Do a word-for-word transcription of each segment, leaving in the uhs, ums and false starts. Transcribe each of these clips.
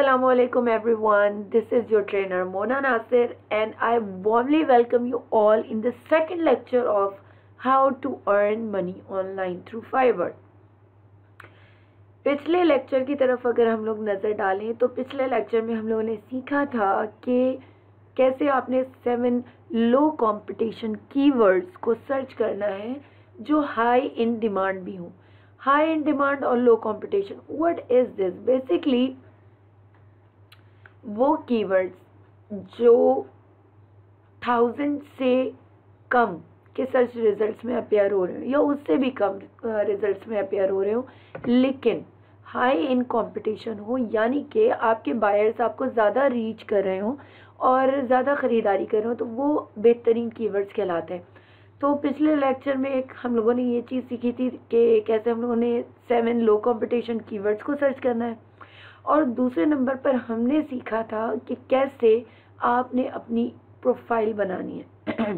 Assalamualaikum everyone, this is your trainer Mona Nasir and I warmly welcome you all in the second lecture of how to earn money online through Fiverr. पिछले lecture की तरफ अगर हम लोग नज़र डालें तो पिछले लेक्चर में हम लोगों ने सीखा था कि कैसे आपने सेवन लो कंपटीशन कीवर्ड्स को सर्च करना है जो हाई इन डिमांड भी हों. हाई इन डिमांड और low competition, what is this? Basically वो कीवर्ड्स जो थाउजेंड से कम के सर्च रिजल्ट्स में अपेयर हो रहे हो या उससे भी कम रिजल्ट्स में अपेयर हो रहे हो, लेकिन हाई इन कंपटीशन हो, यानी कि आपके बायर्स आपको ज़्यादा रीच कर रहे हो और ज़्यादा ख़रीदारी कर रहे हो, तो वो बेहतरीन कीवर्ड्स कहलाते हैं. तो पिछले लेक्चर में एक हम लोगों ने ये चीज़ सीखी थी कि कैसे हम लोगों ने सेवन लो कंपटीशन कीवर्ड्स को सर्च करना है, और दूसरे नंबर पर हमने सीखा था कि कैसे आपने अपनी प्रोफाइल बनानी है.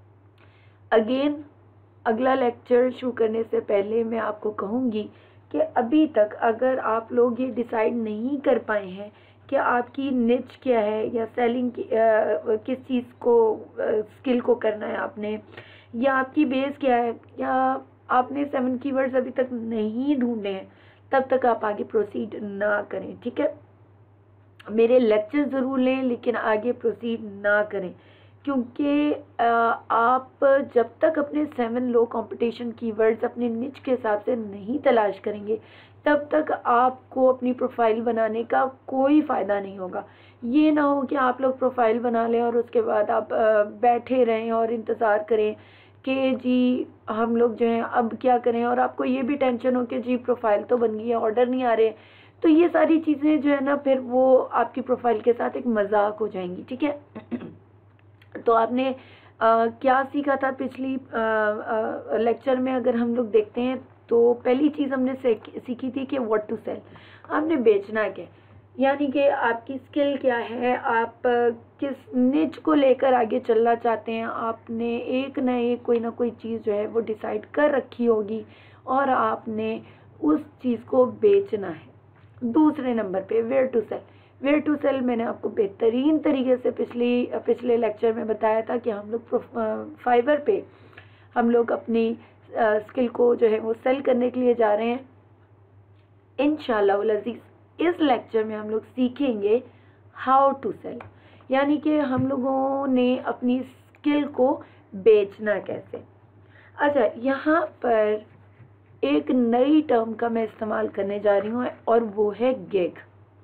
अगेन अगला लेक्चर शुरू करने से पहले मैं आपको कहूँगी कि अभी तक अगर आप लोग ये डिसाइड नहीं कर पाए हैं कि आपकी निच क्या है या सेलिंग की आ, किस चीज़ को स्किल को करना है आपने, या आपकी बेस क्या है, या आपने सेवन कीवर्ड्स अभी तक नहीं ढूंढे हैं, तब तक आप आगे प्रोसीड ना करें. ठीक है, मेरे लेक्चर ज़रूर लें लेकिन आगे प्रोसीड ना करें, क्योंकि आप जब तक अपने सेवन लो कंपटीशन कीवर्ड्स अपने निच के हिसाब से नहीं तलाश करेंगे तब तक आपको अपनी प्रोफाइल बनाने का कोई फ़ायदा नहीं होगा. ये ना हो कि आप लोग प्रोफाइल बना लें और उसके बाद आप बैठे रहें और इंतज़ार करें कि जी हम लोग जो हैं अब क्या करें, और आपको ये भी टेंशन हो कि जी प्रोफाइल तो बन गई है, ऑर्डर नहीं आ रहे. तो ये सारी चीज़ें जो है ना, फिर वो आपकी प्रोफाइल के साथ एक मजाक हो जाएंगी. ठीक है, तो आपने आ, क्या सीखा था पिछली लेक्चर में? अगर हम लोग देखते हैं तो पहली चीज़ हमने सीखी थी कि व्हाट टू सेल. आपने बेचना क्या, यानी कि आपकी स्किल क्या है, आप किस निच को लेकर आगे चलना चाहते हैं. आपने एक ना एक कोई ना कोई चीज़ जो है वो डिसाइड कर रखी होगी और आपने उस चीज़ को बेचना है. दूसरे नंबर पे where to sell. Where to sell मैंने आपको बेहतरीन तरीके से पिछली पिछले लेक्चर में बताया था कि हम लोग फाइवर पे हम लोग अपनी स्किल को जो है वो सेल करने के लिए जा रहे हैं. इंशाअल्लाह अज़ीज़ इस लेक्चर में हम लोग सीखेंगे हाउ टू सेल, यानी कि हम लोगों ने अपनी स्किल को बेचना कैसे. अच्छा, यहाँ पर एक नई टर्म का मैं इस्तेमाल करने जा रही हूँ और वो है गिग.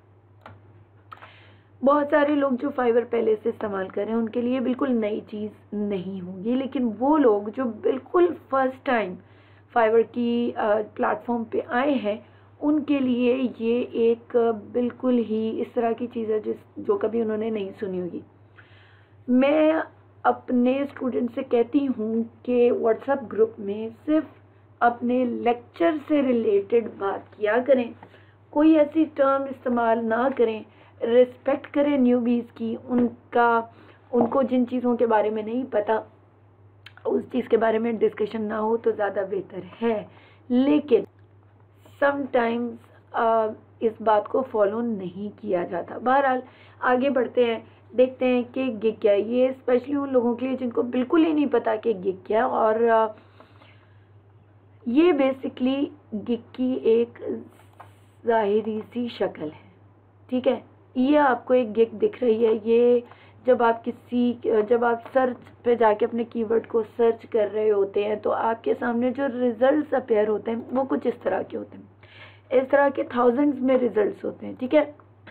बहुत सारे लोग जो फाइवर पहले से इस्तेमाल कर रहे हैं उनके लिए बिल्कुल नई चीज़ नहीं होगी, लेकिन वो लोग जो बिल्कुल फर्स्ट टाइम फाइवर की प्लेटफॉर्म पे आए हैं उनके लिए ये एक बिल्कुल ही इस तरह की चीज़ है जिस जो कभी उन्होंने नहीं सुनी होगी. मैं अपने स्टूडेंट से कहती हूँ कि व्हाट्सएप ग्रुप में सिर्फ अपने लेक्चर से रिलेटेड बात किया करें, कोई ऐसी टर्म इस्तेमाल ना करें. रिस्पेक्ट करें न्यूबीज़ की, उनका उनको जिन चीज़ों के बारे में नहीं पता उस चीज़ के बारे में डिस्कशन ना हो तो ज़्यादा बेहतर है. लेकिन समटाइम्स इस बात को फॉलो नहीं किया जाता. बहरहाल आगे बढ़ते हैं, देखते हैं कि गिग क्या है. ये स्पेशली उन लोगों के लिए जिनको बिल्कुल ही नहीं पता कि गिग क्या है, और ये बेसिकली गिग की एक ज़ाहिरी सी शक्ल है. ठीक है, ये आपको एक गिग दिख रही है. ये जब आप किसी जब आप सर्च पे जाके अपने कीवर्ड को सर्च कर रहे होते हैं तो आपके सामने जो रिजल्ट्स अपेयर होते हैं वो कुछ इस तरह के होते हैं. इस तरह के थाउजेंड्स में रिजल्ट्स होते हैं. ठीक है,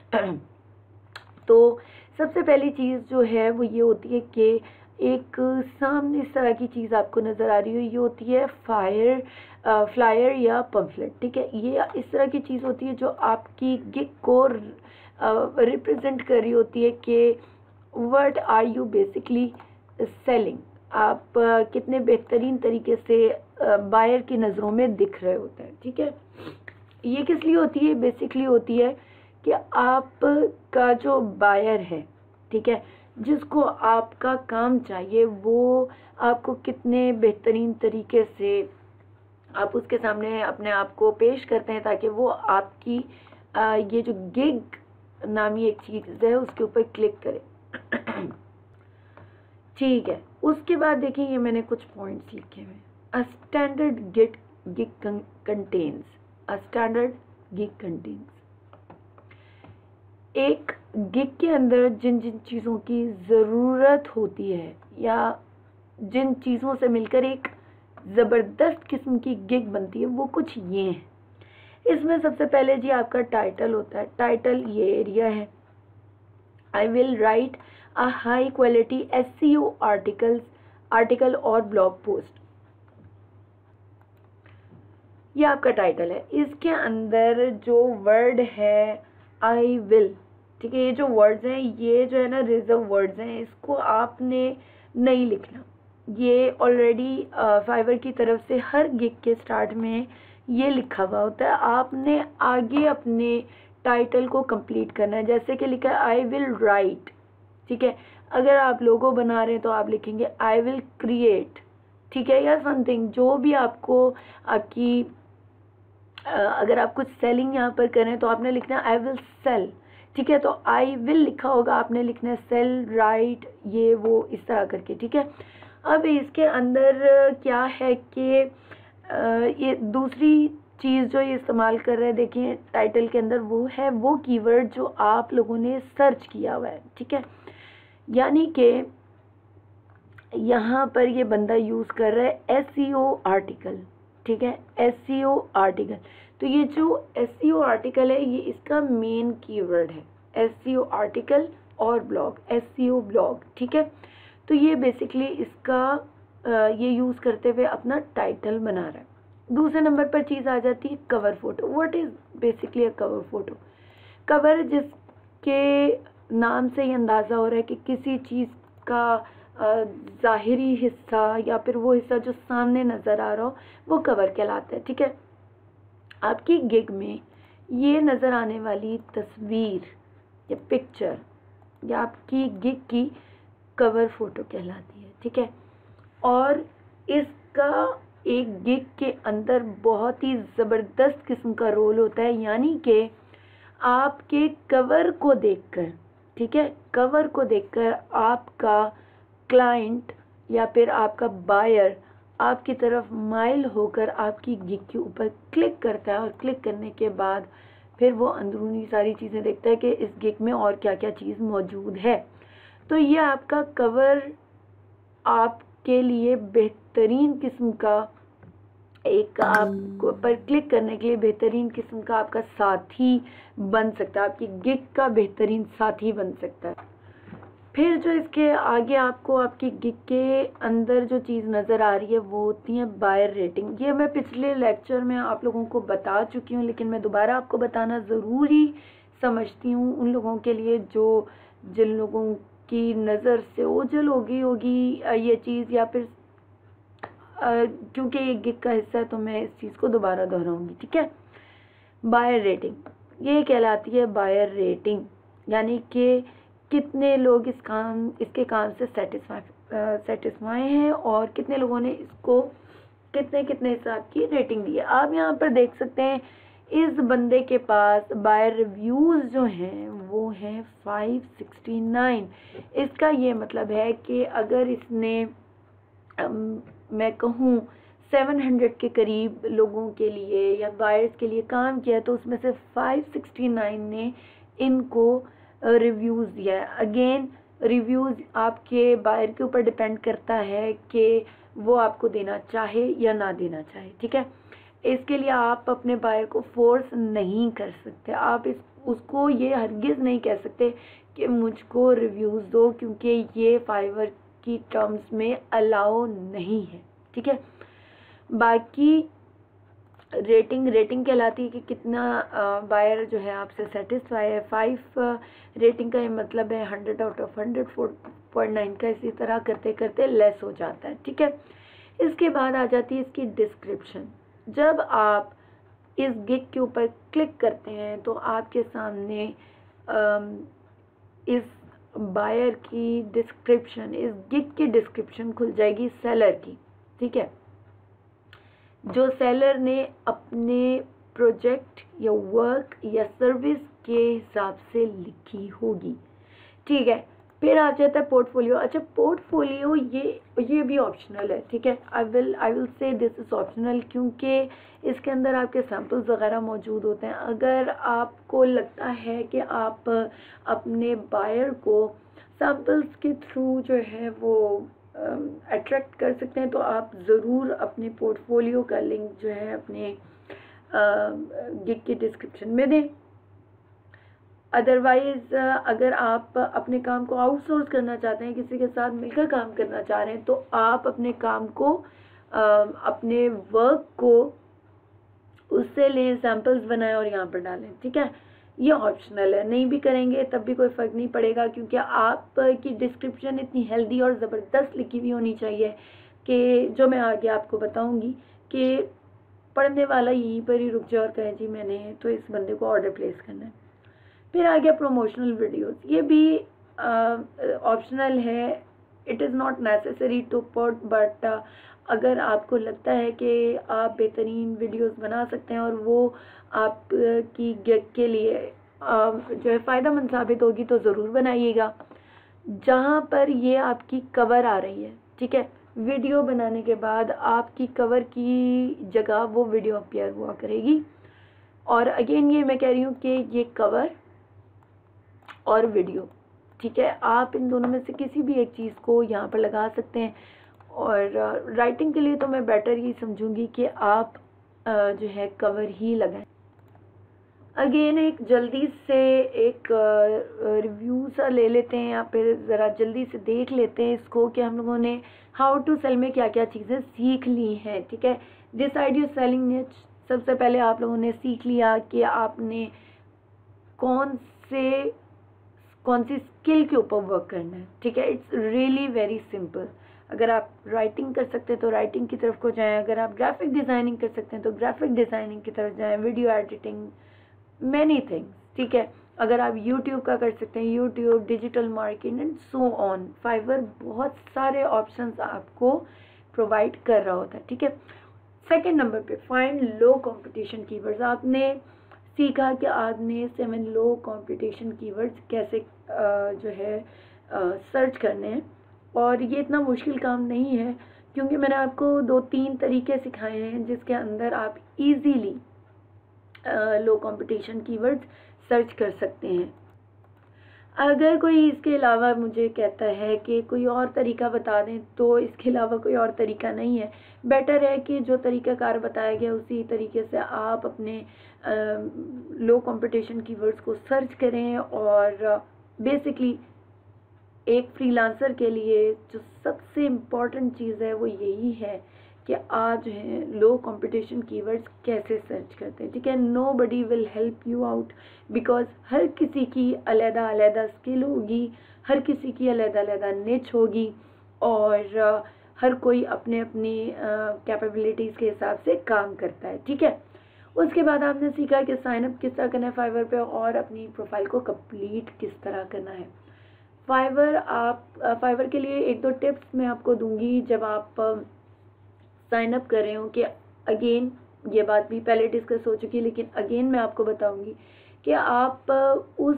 तो सबसे पहली चीज़ जो है वो ये होती है कि एक सामने इस तरह की चीज़ आपको नज़र आ रही हो, ये होती है फायर फ्लायर या पम्फलेट. ठीक है, ये इस तरह की चीज़ होती है जो आपकी गिग को रिप्रेजेंट कर रही होती है कि what are you basically selling. आप uh, कितने बेहतरीन तरीके से बायर uh, की नज़रों में दिख रहे होते हैं. ठीक है, ये किस लिए होती है? बेसिकली होती है कि आपका जो बायर है, ठीक है, जिसको आपका काम चाहिए, वो आपको कितने बेहतरीन तरीके से आप उसके सामने अपने आप को पेश करते हैं ताकि वो आपकी आ, ये जो गिग नामी एक चीज़ है, उसके ऊपर क्लिक करें। ठीक है, उसके बाद देखिए ये मैंने कुछ पॉइंट्स लिखे हुए। A standard gig gig contains a standard gig contains एक गिग के अंदर जिन जिन चीज़ों की ज़रूरत होती है या जिन चीज़ों से मिलकर एक ज़बरदस्त किस्म की गिग बनती है, वो कुछ ये हैं। इसमें सबसे पहले जी आपका टाइटल होता है। टाइटल ये एरिया है। I will write a high quality SEO articles article और ब्लॉग पोस्ट, ये आपका टाइटल है। इसके अंदर जो वर्ड है आई विल, ठीक है, ये जो वर्ड्स हैं ये जो है ना रिजर्व वर्ड्स हैं, इसको आपने नहीं लिखना। ये ऑलरेडी फाइवर की तरफ से हर गिग के स्टार्ट में ये लिखा हुआ होता है। आपने आगे अपने टाइटल को कंप्लीट करना है। जैसे कि लिखा है आई विल राइट, ठीक है, अगर आप लोगो बना रहे हैं तो आप लिखेंगे आई विल क्रिएट, ठीक है, या समथिंग जो भी आपको आपकी अगर आप कुछ सेलिंग यहाँ पर करें तो आपने लिखना है आई विल सेल, ठीक है। तो आई विल लिखा होगा, आपने लिखना है सेल, राइट, ये वो इस तरह करके, ठीक है। अब इसके अंदर क्या है कि ये दूसरी चीज़ जो ये इस्तेमाल कर रहे हैं, देखिए टाइटल के अंदर, वो है वो कीवर्ड जो आप लोगों ने सर्च किया हुआ है, ठीक है। यानी कि यहाँ पर ये बंदा यूज़ कर रहा है एसईओ आर्टिकल, ठीक है, एसईओ आर्टिकल। तो ये जो एसईओ आर्टिकल है ये इसका मेन कीवर्ड है, एसईओ आर्टिकल और ब्लॉग, एसईओ ब्लॉग, ठीक है। तो ये बेसिकली इसका ये यूज़ करते हुए अपना टाइटल बना रहा है। दूसरे नंबर पर चीज़ आ जाती है cover photo. What is basically a cover photo? Cover जिसके नाम से ही अंदाज़ा हो रहा है कि किसी चीज़ का ज़ाहिरी हिस्सा या फिर वो हिस्सा जो सामने नज़र आ रहा हो वो कवर कहलाता है, ठीक है। आपकी गिग में ये नज़र आने वाली तस्वीर या पिक्चर या आपकी गिग की कवर फोटो कहलाती है, ठीक है। और इसका एक गिग के अंदर बहुत ही ज़बरदस्त किस्म का रोल होता है, यानी कि आपके कवर को देखकर, ठीक है, कवर को देखकर आपका क्लाइंट या फिर आपका बायर आपकी तरफ माइल होकर आपकी गिग के ऊपर क्लिक करता है और क्लिक करने के बाद फिर वो अंदरूनी सारी चीज़ें देखता है कि इस गिग में और क्या क्या चीज़ मौजूद है। तो ये आपका कवर आपके लिए बेहतरीन किस्म का एक आपको पर क्लिक करने के लिए बेहतरीन किस्म का आपका साथी बन सकता है, आपकी गिग का बेहतरीन साथी बन सकता है। फिर जो इसके आगे आपको आपकी गिग के अंदर जो चीज़ नज़र आ रही है वो होती है बायर रेटिंग। ये मैं पिछले लेक्चर में आप लोगों को बता चुकी हूँ, लेकिन मैं दोबारा आपको बताना ज़रूरी समझती हूँ उन लोगों के लिए जो जिन लोगों की नज़र से ओझल होगी होगी ये चीज़, या फिर क्योंकि ये गिग का हिस्सा है तो मैं इस चीज़ को दोबारा दोहराऊंगी, ठीक है। बायर रेटिंग ये कहलाती है बायर रेटिंग, यानी कि कितने लोग इस काम इसके काम से सेटिस्फाई सेटिस्फाई हैं और कितने लोगों ने इसको कितने कितने हिसाब की रेटिंग दी है। आप यहाँ पर देख सकते हैं इस बंदे के पास बायर रिव्यूज़ जो हैं वो हैं फाइव सिक्सटी नाइन। इसका ये मतलब है कि अगर इसने अम, मैं कहूँ सेवन हंड्रेड के करीब लोगों के लिए या बायर्स के लिए काम किया तो उसमें से फाइव सिक्सटी नाइन ने इनको रिव्यूज़ दिया है। अगेन रिव्यूज़ आपके बायर के ऊपर डिपेंड करता है कि वो आपको देना चाहे या ना देना चाहे, ठीक है। इसके लिए आप अपने बायर को फोर्स नहीं कर सकते। आप इस उसको ये हरगिज़ नहीं कह सकते कि मुझको रिव्यूज़ दो, क्योंकि ये फाइवर की टर्म्स में अलाउ नहीं है, ठीक है। बाकी रेटिंग रेटिंग कहलाती है कि कितना बायर जो है आपसे सेटिस्फाई है। फाइव रेटिंग का ये मतलब है hundred out of hundred, four point nine का इसी तरह करते करते लेस हो जाता है, ठीक है। इसके बाद आ जाती है इसकी डिस्क्रिप्शन। जब आप इस गिग के ऊपर क्लिक करते हैं तो आपके सामने इस बायर की डिस्क्रिप्शन, इस गिग की डिस्क्रिप्शन खुल जाएगी सेलर की, ठीक है। जो सेलर ने अपने प्रोजेक्ट या वर्क या सर्विस के हिसाब से लिखी होगी, ठीक है। फिर आ जाता है पोर्टफोलियो। अच्छा, पोर्टफोलियो ये ये भी ऑप्शनल है, ठीक है। I will I will say this is optional, क्योंकि इसके अंदर आपके सैम्पल्स वगैरह मौजूद होते हैं। अगर आपको लगता है कि आप अपने बायर को सैम्पल्स के थ्रू जो है वो अट्रैक्ट कर सकते हैं, तो आप ज़रूर अपने पोर्टफोलियो का लिंक जो है अपने गिग के डिस्क्रिप्शन में दें। अदरवाइज़ अगर आप अपने काम को आउटसोर्स करना चाहते हैं, किसी के साथ मिलकर काम करना चाह रहे हैं, तो आप अपने काम को अपने वर्क को उससे लें, सैम्पल्स बनाएं और यहाँ पर डालें, ठीक है। ये ऑप्शनल है, नहीं भी करेंगे तब भी कोई फ़र्क नहीं पड़ेगा, क्योंकि आपकी डिस्क्रिप्शन इतनी हेल्दी और ज़बरदस्त लिखी हुई होनी चाहिए कि जो मैं आगे आपको बताऊँगी कि पढ़ने वाला यहीं पर ही रुक जाए और कहे जी मैंने तो इस बंदे को ऑर्डर प्लेस करना है। फिर आ गया प्रोमोशनल वीडियोस, ये भी ऑप्शनल है, it is not necessary to put, but अगर आपको लगता है कि आप बेहतरीन वीडियोस बना सकते हैं और वो आपकी गिग के लिए जो है फ़ायदेमंद साबित होगी, तो ज़रूर बनाइएगा। जहाँ पर ये आपकी कवर आ रही है, ठीक है, वीडियो बनाने के बाद आपकी कवर की जगह वो वीडियो अपीयर हुआ करेगी। और अगेन ये मैं कह रही हूँ कि ये कवर और वीडियो, ठीक है, आप इन दोनों में से किसी भी एक चीज़ को यहाँ पर लगा सकते हैं। और राइटिंग के लिए तो मैं बेटर ये समझूंगी कि आप जो है कवर ही लगाएं। अगेन एक जल्दी से एक रिव्यू सा ले लेते हैं, या फिर ज़रा जल्दी से देख लेते हैं इसको कि हम लोगों ने हाउ टू सेल में क्या क्या चीज़ें सीख ली हैं, ठीक है। डिसाइड योर सेलिंग निच, सबसे पहले आप लोगों ने सीख लिया कि आपने कौन से कौन सी स्किल के ऊपर वर्क करना है, ठीक है। It's really very simple. अगर आप राइटिंग कर सकते हैं तो राइटिंग की तरफ को जाएं, अगर आप ग्राफिक डिज़ाइनिंग कर सकते हैं तो ग्राफिक डिज़ाइनिंग की तरफ जाएं, वीडियो एडिटिंग, मैनी थिंग्स, ठीक है। अगर आप यूट्यूब का कर सकते हैं, YouTube, digital marketing and so on. Fiverr बहुत सारे ऑप्शंस आपको प्रोवाइड कर रहा होता है, ठीक है। सेकेंड नंबर पे फाइंड लो कॉम्पिटिशन कीवर्ड्स। आपने सीखा कि आपने सेवन लो कॉम्पिटिशन कीवर्ड्स कैसे जो है सर्च करने हैं, और ये इतना मुश्किल काम नहीं है, क्योंकि मैंने आपको दो तीन तरीके सिखाए हैं जिसके अंदर आप easily low competition keywords search कर सकते हैं। अगर कोई इसके अलावा मुझे कहता है कि कोई और तरीका बता दें, तो इसके अलावा कोई और तरीका नहीं है। बेटर है कि जो तरीक़ाकार बताया गया उसी तरीके से आप अपने लो कंपटीशन कीवर्ड्स को सर्च करें। और बेसिकली एक फ्रीलांसर के लिए जो सबसे इम्पॉर्टेंट चीज़ है वो यही है कि आप जो है लो कंपटीशन कीवर्ड्स कैसे सर्च करते हैं, ठीक है। Nobody will help you out, because हर किसी की अलग अलग स्किल होगी, हर किसी की अलग अलग निच होगी, और हर कोई अपने अपनी कैपेबिलिटीज़ के हिसाब से काम करता है, ठीक है। उसके बाद आपने सीखा कि साइन अप किस तरह करना है फाइवर पे, और अपनी प्रोफाइल को कंप्लीट किस तरह करना है। फाइवर आप फाइवर के लिए एक दो टिप्स मैं आपको दूंगी जब आप साइन अप कर रहे हो, कि अगेन ये बात भी पहले डिस्कस हो चुकी है, लेकिन अगेन मैं आपको बताऊंगी कि आप उस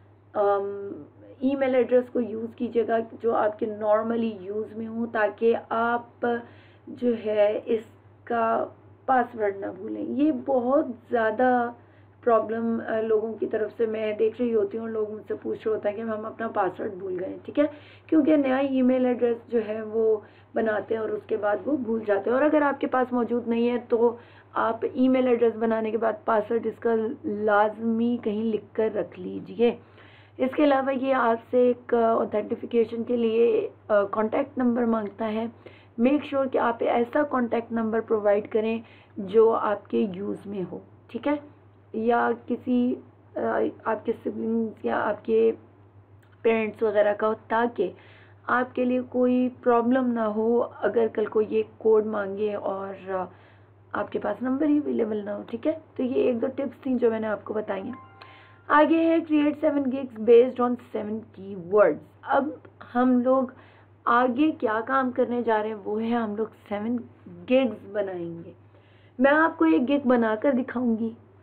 ईमेल एड्रेस को यूज़ कीजिएगा जो आपके नॉर्मली यूज़ में हो, ताकि आप जो है इसका पासवर्ड ना भूलें। ये बहुत ज़्यादा प्रॉब्लम लोगों की तरफ से मैं देख रही होती हूँ, लोग मुझसे पूछ रहे होते हैं कि हम अपना पासवर्ड भूल गए, ठीक है, क्योंकि नया ईमेल एड्रेस जो है वो बनाते हैं और उसके बाद वो भूल जाते हैं। और अगर आपके पास मौजूद नहीं है तो आप ईमेल एड्रेस बनाने के बाद पासवर्ड इसका लाजमी कहीं लिख कर रख लीजिए। इसके अलावा ये आपसे एक ऑथेंटिफिकेशन के लिए कॉन्टैक्ट नंबर मांगता है। मेक श्योर कि आप ऐसा कॉन्टैक्ट नंबर प्रोवाइड करें जो आपके यूज़ में हो, ठीक है, या किसी आपके सिबलिंग्स या आपके पेरेंट्स वगैरह का हो, ताकि आपके लिए कोई प्रॉब्लम ना हो अगर कल को ये कोड मांगे और आपके पास नंबर ही अवेलेबल ना हो, ठीक है। तो ये एक दो टिप्स थी जो मैंने आपको बताई हैं। आगे है create seven gigs based on seven keywords. अब हम लोग आगे क्या काम करने जा रहे हैं वो है हम लोग सेवन गिग्स बनाएंगे। मैं आपको एक गिग बनाकर दिखाऊंगी,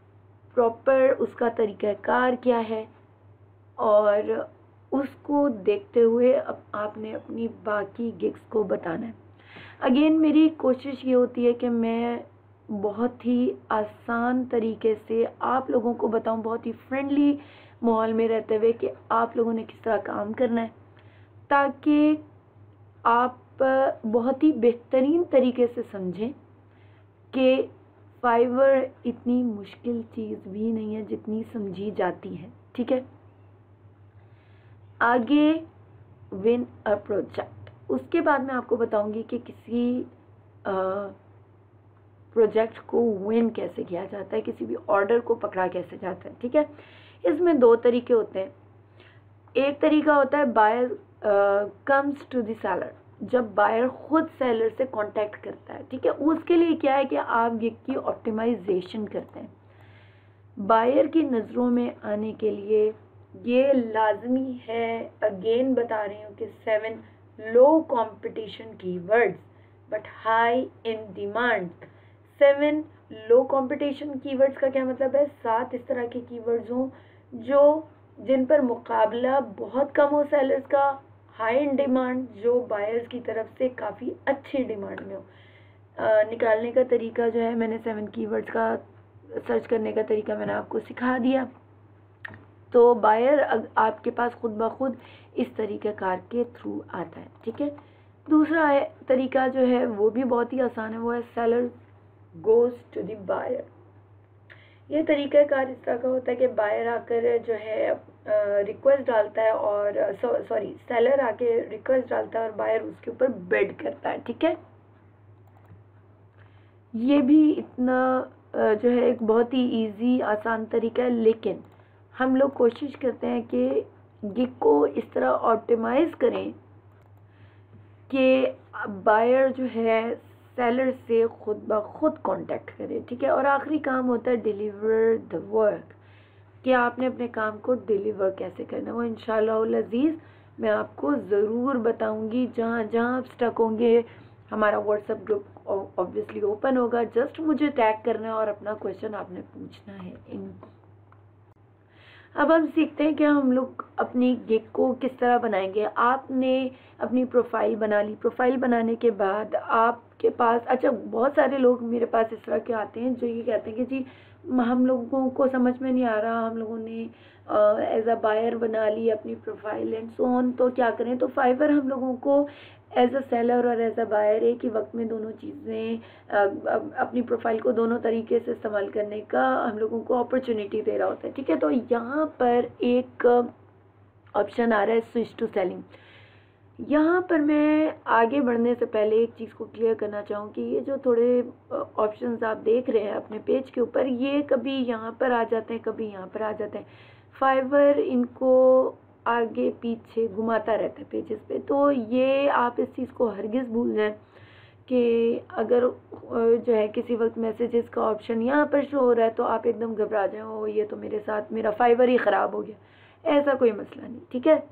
प्रॉपर उसका तरीक़ाकार क्या है, और उसको देखते हुए अब आपने अपनी बाकी गिग्स को बताना है। अगेन मेरी कोशिश ये होती है कि मैं बहुत ही आसान तरीके से आप लोगों को बताऊं, बहुत ही फ्रेंडली माहौल में रहते हुए कि आप लोगों ने किस तरह काम करना है, ताकि आप बहुत ही बेहतरीन तरीके से समझें कि फाइवर इतनी मुश्किल चीज़ भी नहीं है जितनी समझी जाती है। ठीक है, आगे विन अ प्रोजेक्ट, उसके बाद मैं आपको बताऊंगी कि किसी प्रोजेक्ट को विन कैसे किया जाता है, किसी भी ऑर्डर को पकड़ा कैसे जाता है। ठीक है, इसमें दो तरीके होते हैं। एक तरीका होता है buyer comes to the seller, जब बायर खुद सेलर से कांटेक्ट करता है। ठीक है, उसके लिए क्या है कि आप गिग की ऑप्टिमाइजेशन करते हैं। बायर की नज़रों में आने के लिए ये लाजमी है, अगेन बता रही हूँ कि seven low competition keywords but high in demand. Seven low competition keywords का क्या मतलब है? सात इस तरह के कीवर्ड्स हों जो जिन पर मुकाबला बहुत कम हो सेलर्स का, हाई इन डिमांड, जो बायर्स की तरफ से काफ़ी अच्छी डिमांड में हो। आ, निकालने का तरीका जो है, मैंने सेवन कीवर्ड्स का सर्च करने का तरीका मैंने आपको सिखा दिया। तो बायर आपके पास खुद ब खुद इस तरीक़ाकार के थ्रू आता है। ठीक है, दूसरा है तरीका जो है वो भी बहुत ही आसान है, वो है seller goes to the buyer. ये तरीक़ाकार इस तरह का होता है कि बायर आकर जो है रिक्वेस्ट डालता है, और सॉरी सेलर आके रिक्वेस्ट डालता है और बायर उसके ऊपर बेड करता है। ठीक है, ये भी इतना जो है एक बहुत ही इजी आसान तरीका है, लेकिन हम लोग कोशिश करते हैं कि गिग को इस तरह ऑप्टिमाइज़ करें कि बायर जो है सेलर से खुद ब खुद कांटेक्ट करे। ठीक है, और आखिरी काम होता है डिलीवर द वर्क, कि आपने अपने काम को डिलीवर कैसे करना है। वो इंशाअल्लाह अज़ीज़ मैं आपको ज़रूर बताऊंगी। जहाँ जहाँ आप स्टक होंगे, हमारा व्हाट्सएप ग्रुप ऑब्वियसली ओपन होगा, जस्ट मुझे टैग करना है और अपना क्वेश्चन आपने पूछना है इन। अब हम सीखते हैं कि हम लोग अपनी गिग को किस तरह बनाएंगे। आपने अपनी प्रोफाइल बना ली, प्रोफाइल बनाने के बाद आपके पास, अच्छा बहुत सारे लोग मेरे पास इस तरह के आते हैं जो ये कहते हैं कि जी हम लोगों को समझ में नहीं आ रहा, हम लोगों ने एज अ बायर बना ली अपनी प्रोफाइल एंड सो ऑन, तो क्या करें। तो फाइवर हम लोगों को एज अ सेलर और एज अ बायर एक ही वक्त में दोनों चीज़ें, अपनी प्रोफाइल को दोनों तरीके से इस्तेमाल करने का हम लोगों को अपॉर्चुनिटी दे रहा होता है। ठीक है, तो यहाँ पर एक ऑप्शन आ रहा है स्विच टू सेलिंग। यहाँ पर मैं आगे बढ़ने से पहले एक चीज़ को क्लियर करना चाहूँ कि ये जो थोड़े ऑप्शंस आप देख रहे हैं अपने पेज के ऊपर, ये कभी यहाँ पर आ जाते हैं, कभी यहाँ पर आ जाते हैं। फाइवर इनको आगे पीछे घुमाता रहता है पेजेस पे, तो ये आप इस चीज़ को हरगिज़ भूल जाएं कि अगर जो है किसी वक्त मैसेजेस का ऑप्शन यहाँ पर शो हो रहा है तो आप एकदम घबरा जाएं, ओ ये तो मेरे साथ मेरा फाइवर ही ख़राब हो गया। ऐसा कोई मसला नहीं। ठीक है,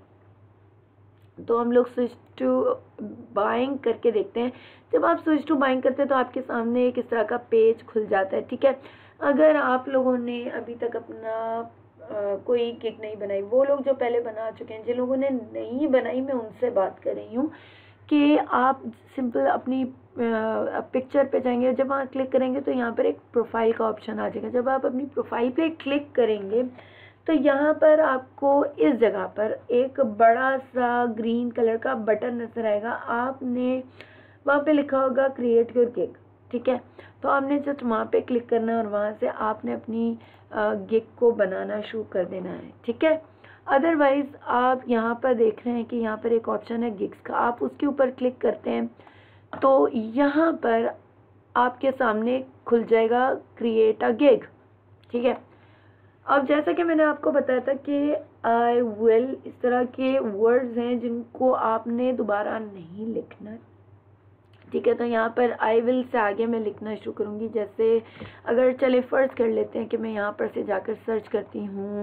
तो हम लोग स्विच टू बाइंग करके देखते हैं। जब आप स्विच टू बाइंग करते हैं तो आपके सामने एक इस तरह का पेज खुल जाता है। ठीक है, अगर आप लोगों ने अभी तक अपना आ, कोई गिग नहीं बनाई, वो लोग जो पहले बना चुके हैं, जिन लोगों ने नहीं बनाई मैं उनसे बात कर रही हूँ कि आप सिंपल अपनी पिक्चर पे जाएंगे, जब आप क्लिक करेंगे तो यहाँ पर एक प्रोफाइल का ऑप्शन आ जाएगा। जब आप अपनी प्रोफाइल पे क्लिक करेंगे तो यहाँ पर आपको इस जगह पर एक बड़ा सा ग्रीन कलर का बटन नजर आएगा। आपने वहाँ पे लिखा होगा क्रिएट योर गिग। ठीक है, तो आपने जस्ट वहाँ पे क्लिक करना है और वहाँ से आपने अपनी गिग को बनाना शुरू कर देना है। ठीक है, अदरवाइज़ आप यहाँ पर देख रहे हैं कि यहाँ पर एक ऑप्शन है गिग्स का, आप उसके ऊपर क्लिक करते हैं तो यहाँ पर आपके सामने खुल जाएगा क्रिएट अ गिग। ठीक है, अब जैसा कि मैंने आपको बताया था कि आई विल इस तरह के वर्ड्स हैं जिनको आपने दोबारा नहीं लिखना। ठीक है, तो यहाँ पर आई विल से आगे मैं लिखना शुरू करूँगी। जैसे अगर चले फ़र्ज़ कर लेते हैं कि मैं यहाँ पर से जाकर सर्च करती हूँ,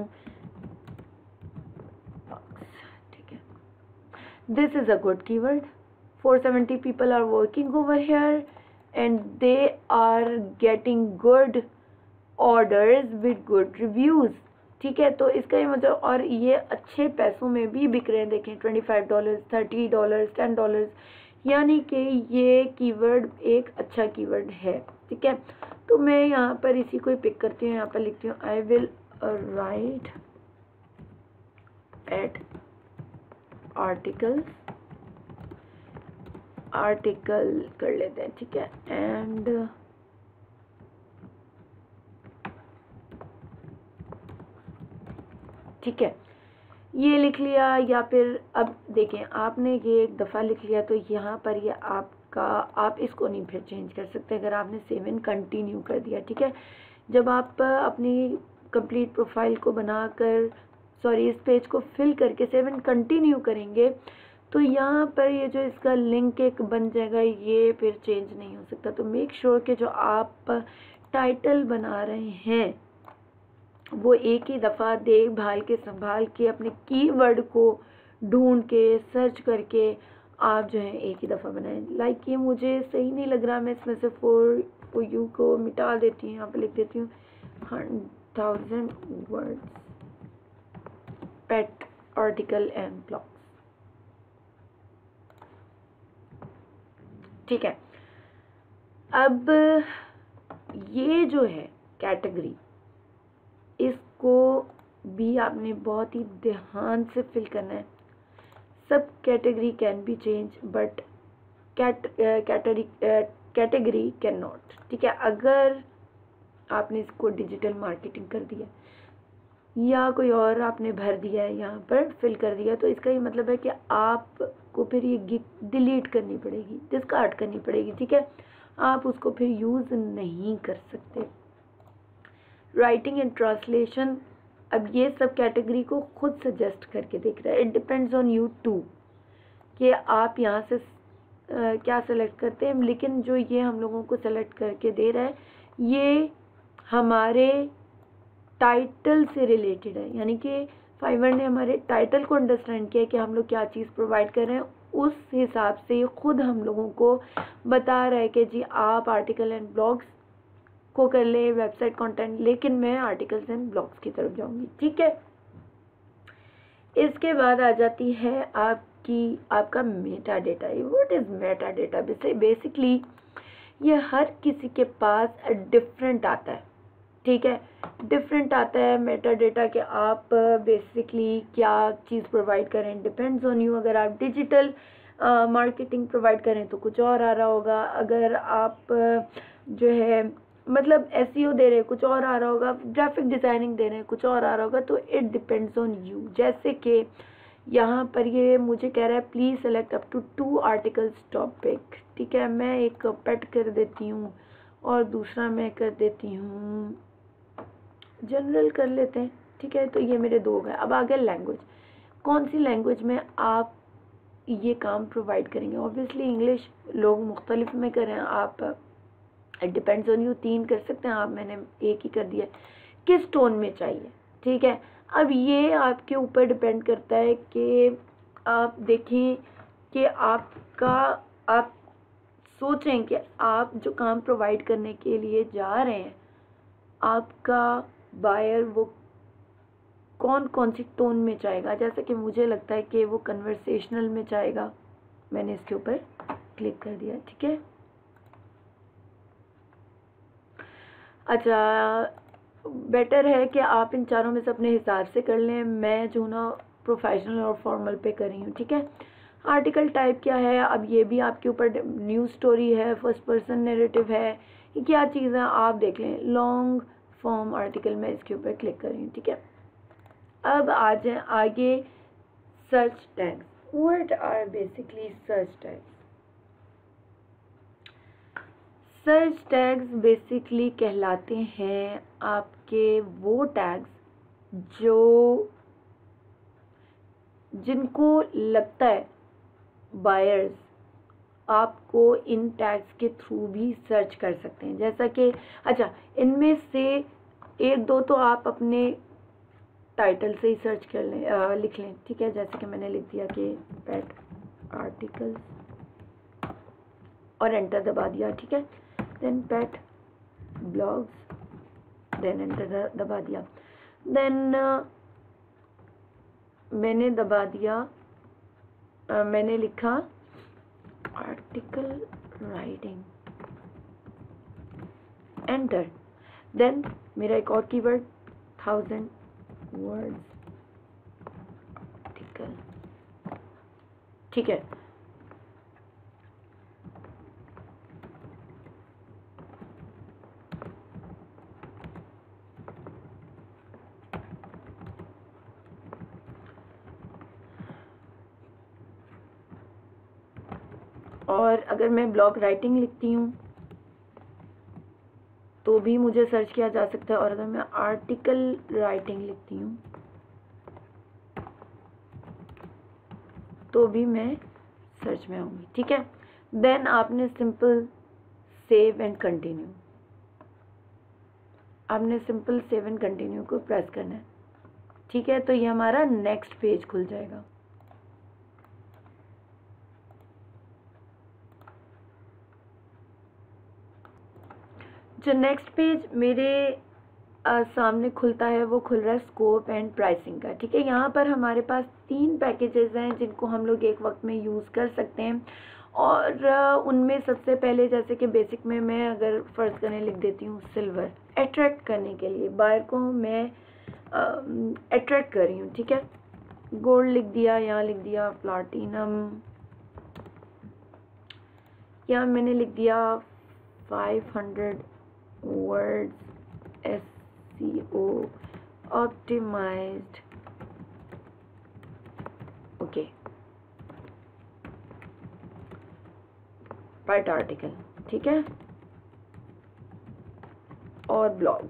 ठीक है, this is a good keyword, four seventy people are working over here and they are getting good orders with good reviews, ठीक है। तो इसका ये मतलब, और ये अच्छे पैसों में भी बिक रहे हैं, देखें twenty five dollars, thirty dollars, ten dollars, यानी कि ये कीवर्ड एक अच्छा कीवर्ड है, ठीक है। तो मैं यहाँ पर इसी को पिक करती हूँ, यहाँ पर लिखती हूँ I will write eight article, article कर लेते हैं, ठीक है। एंड ठीक है, ये लिख लिया। या फिर अब देखें, आपने ये एक दफ़ा लिख लिया तो यहाँ पर ये आपका, आप इसको नहीं फिर चेंज कर सकते अगर आपने सेव इन कंटिन्यू कर दिया, ठीक है। जब आप अपनी कंप्लीट प्रोफाइल को बनाकर, सॉरी इस पेज को फिल करके सेव इन कंटिन्यू करेंगे तो यहाँ पर ये जो इसका लिंक एक बन जाएगा, ये फिर चेंज नहीं हो सकता। तो मेक श्योर कि जो आप टाइटल बना रहे हैं वो एक ही दफ़ा देखभाल के, संभाल के, अपने कीवर्ड को ढूंढ के, सर्च करके आप जो है एक ही दफ़ा बनाएं। लाइक ये मुझे सही नहीं लग रहा, मैं इसमें से फोर फॉर यू को मिटा देती हूँ, यहाँ पे लिख देती हूँ thousand words pet article and blogs, ठीक है। अब ये जो है कैटेगरी, इसको भी आपने बहुत ही ध्यान से फिल करना है। Subcategory can be change but cat category category cannot, ठीक है। अगर आपने इसको डिजिटल मार्केटिंग कर दिया या कोई और आपने भर दिया है, यहाँ पर फिल कर दिया, तो इसका ये मतलब है कि आपको फिर ये डिलीट करनी पड़ेगी, डिस्कार्ड करनी पड़ेगी, ठीक है। आप उसको फिर यूज़ नहीं कर सकते। राइटिंग एंड ट्रांसलेशन, अब ये सब कैटेगरी को खुद सजेस्ट करके देख रहा है। It depends on you too कि आप यहाँ से आ, क्या सेलेक्ट करते हैं, लेकिन जो ये हम लोगों को सेलेक्ट करके दे रहा है ये हमारे टाइटल से रिलेटेड है, यानी कि फाइवर ने हमारे टाइटल को अंडरस्टैंड किया कि हम लोग क्या चीज़ प्रोवाइड कर रहे हैं, उस हिसाब से खुद हम लोगों को बता रहा है कि जी आप आर्टिकल एंड ब्लॉग्स को कर ले, वेबसाइट कंटेंट, लेकिन मैं आर्टिकल्स एंड ब्लॉग्स की तरफ जाऊंगी, ठीक है। इसके बाद आ जाती है आपकी आपका metadata. What is metadata? Basically ये हर किसी के पास डिफरेंट आता है, ठीक है, डिफरेंट आता है मेटा डेटा के आप बेसिकली क्या चीज़ प्रोवाइड करें, डिपेंड्स ऑन यू। अगर आप डिजिटल मार्केटिंग प्रोवाइड करें तो कुछ और आ रहा होगा, अगर आप uh, जो है मतलब एसईओ दे रहे हैं कुछ और आ रहा होगा, ग्राफिक डिज़ाइनिंग दे रहे हैं कुछ और आ रहा होगा। तो इट डिपेंड्स ऑन यू। जैसे कि यहाँ पर ये मुझे कह रहा है please select up to two articles topic, ठीक है। मैं एक पेट कर देती हूँ और दूसरा मैं कर देती हूँ जनरल कर लेते हैं, ठीक है। तो ये मेरे दो गए। अब आगे लैंग्वेज, कौन सी लैंग्वेज में आप ये काम प्रोवाइड करेंगे? ऑब्वियसली इंग्लिश, लोग मुख्तलिफ में करें, आप इट डिपेंड्स ऑन यू, तीन कर सकते हैं आप, मैंने एक ही कर दिया। किस टोन में चाहिए, ठीक है। अब ये आपके ऊपर डिपेंड करता है कि आप देखें कि आपका, आप सोचें कि आप जो काम प्रोवाइड करने के लिए जा रहे हैं, आपका बायर वो कौन कौन सी टोन में चाहेगा। जैसे कि मुझे लगता है कि वो कन्वर्सेशनल में चाहेगा, मैंने इसके ऊपर क्लिक कर दिया, ठीक है। अच्छा, बेटर है कि आप इन चारों में से अपने हिसाब से कर लें। मैं जो ना प्रोफेशनल और फॉर्मल पे कर रही हूँ, ठीक है। आर्टिकल टाइप क्या है, अब ये भी आपके ऊपर, न्यूज़ स्टोरी है, फर्स्ट पर्सन नैरेटिव है, ये क्या चीज़ है आप देख लें। लॉन्ग फॉर्म आर्टिकल में इसके ऊपर क्लिक कर रही हूँ, ठीक है। अब आ जाए आगे search tags. What are basically search tags? Search tags basically कहलाते हैं आपके वो टैग्स जो जिनको लगता है बायर्स आपको इन टैग्स के थ्रू भी सर्च कर सकते हैं। जैसा कि अच्छा, इनमें से एक दो तो आप अपने टाइटल से ही सर्च कर लें, आ, लिख लें, ठीक है। जैसे कि मैंने लिख दिया कि पेट आर्टिकल्स और एंटर दबा दिया, ठीक है। Then pet blogs then enter दबा दिया। देन uh, मैंने दबा दिया, uh, मैंने लिखा आर्टिकल राइटिंग, एंटर। देन मेरा एक और कीवर्ड थाउजेंड वर्ड्स आर्टिकल, ठीक है। और अगर मैं ब्लॉग राइटिंग लिखती हूँ तो भी मुझे सर्च किया जा सकता है, और अगर मैं आर्टिकल राइटिंग लिखती हूँ तो भी मैं सर्च में आऊँगी, ठीक है। देन आपने सिंपल सेव एंड कंटिन्यू, आपने सिंपल सेव एंड कंटिन्यू को प्रेस करना है, ठीक है। तो ये हमारा नेक्स्ट पेज खुल जाएगा। जो नेक्स्ट पेज मेरे आ, सामने खुलता है वो खुल रहा है स्कोप एंड प्राइसिंग का, ठीक है। यहाँ पर हमारे पास तीन पैकेजेस हैं जिनको हम लोग एक वक्त में यूज़ कर सकते हैं, और उनमें सबसे पहले जैसे कि बेसिक में मैं अगर फ़र्ज़ करने लिख देती हूँ सिल्वर, अट्रैक्ट करने के लिए बायर को मैं अट्रैक्ट कर रही हूँ, ठीक है। गोल्ड लिख दिया, यहाँ लिख दिया प्लाटिनम, यहाँ मैंने लिख दिया five hundred words S C O optimized, okay, part article, ठीक है। और ब्लॉग,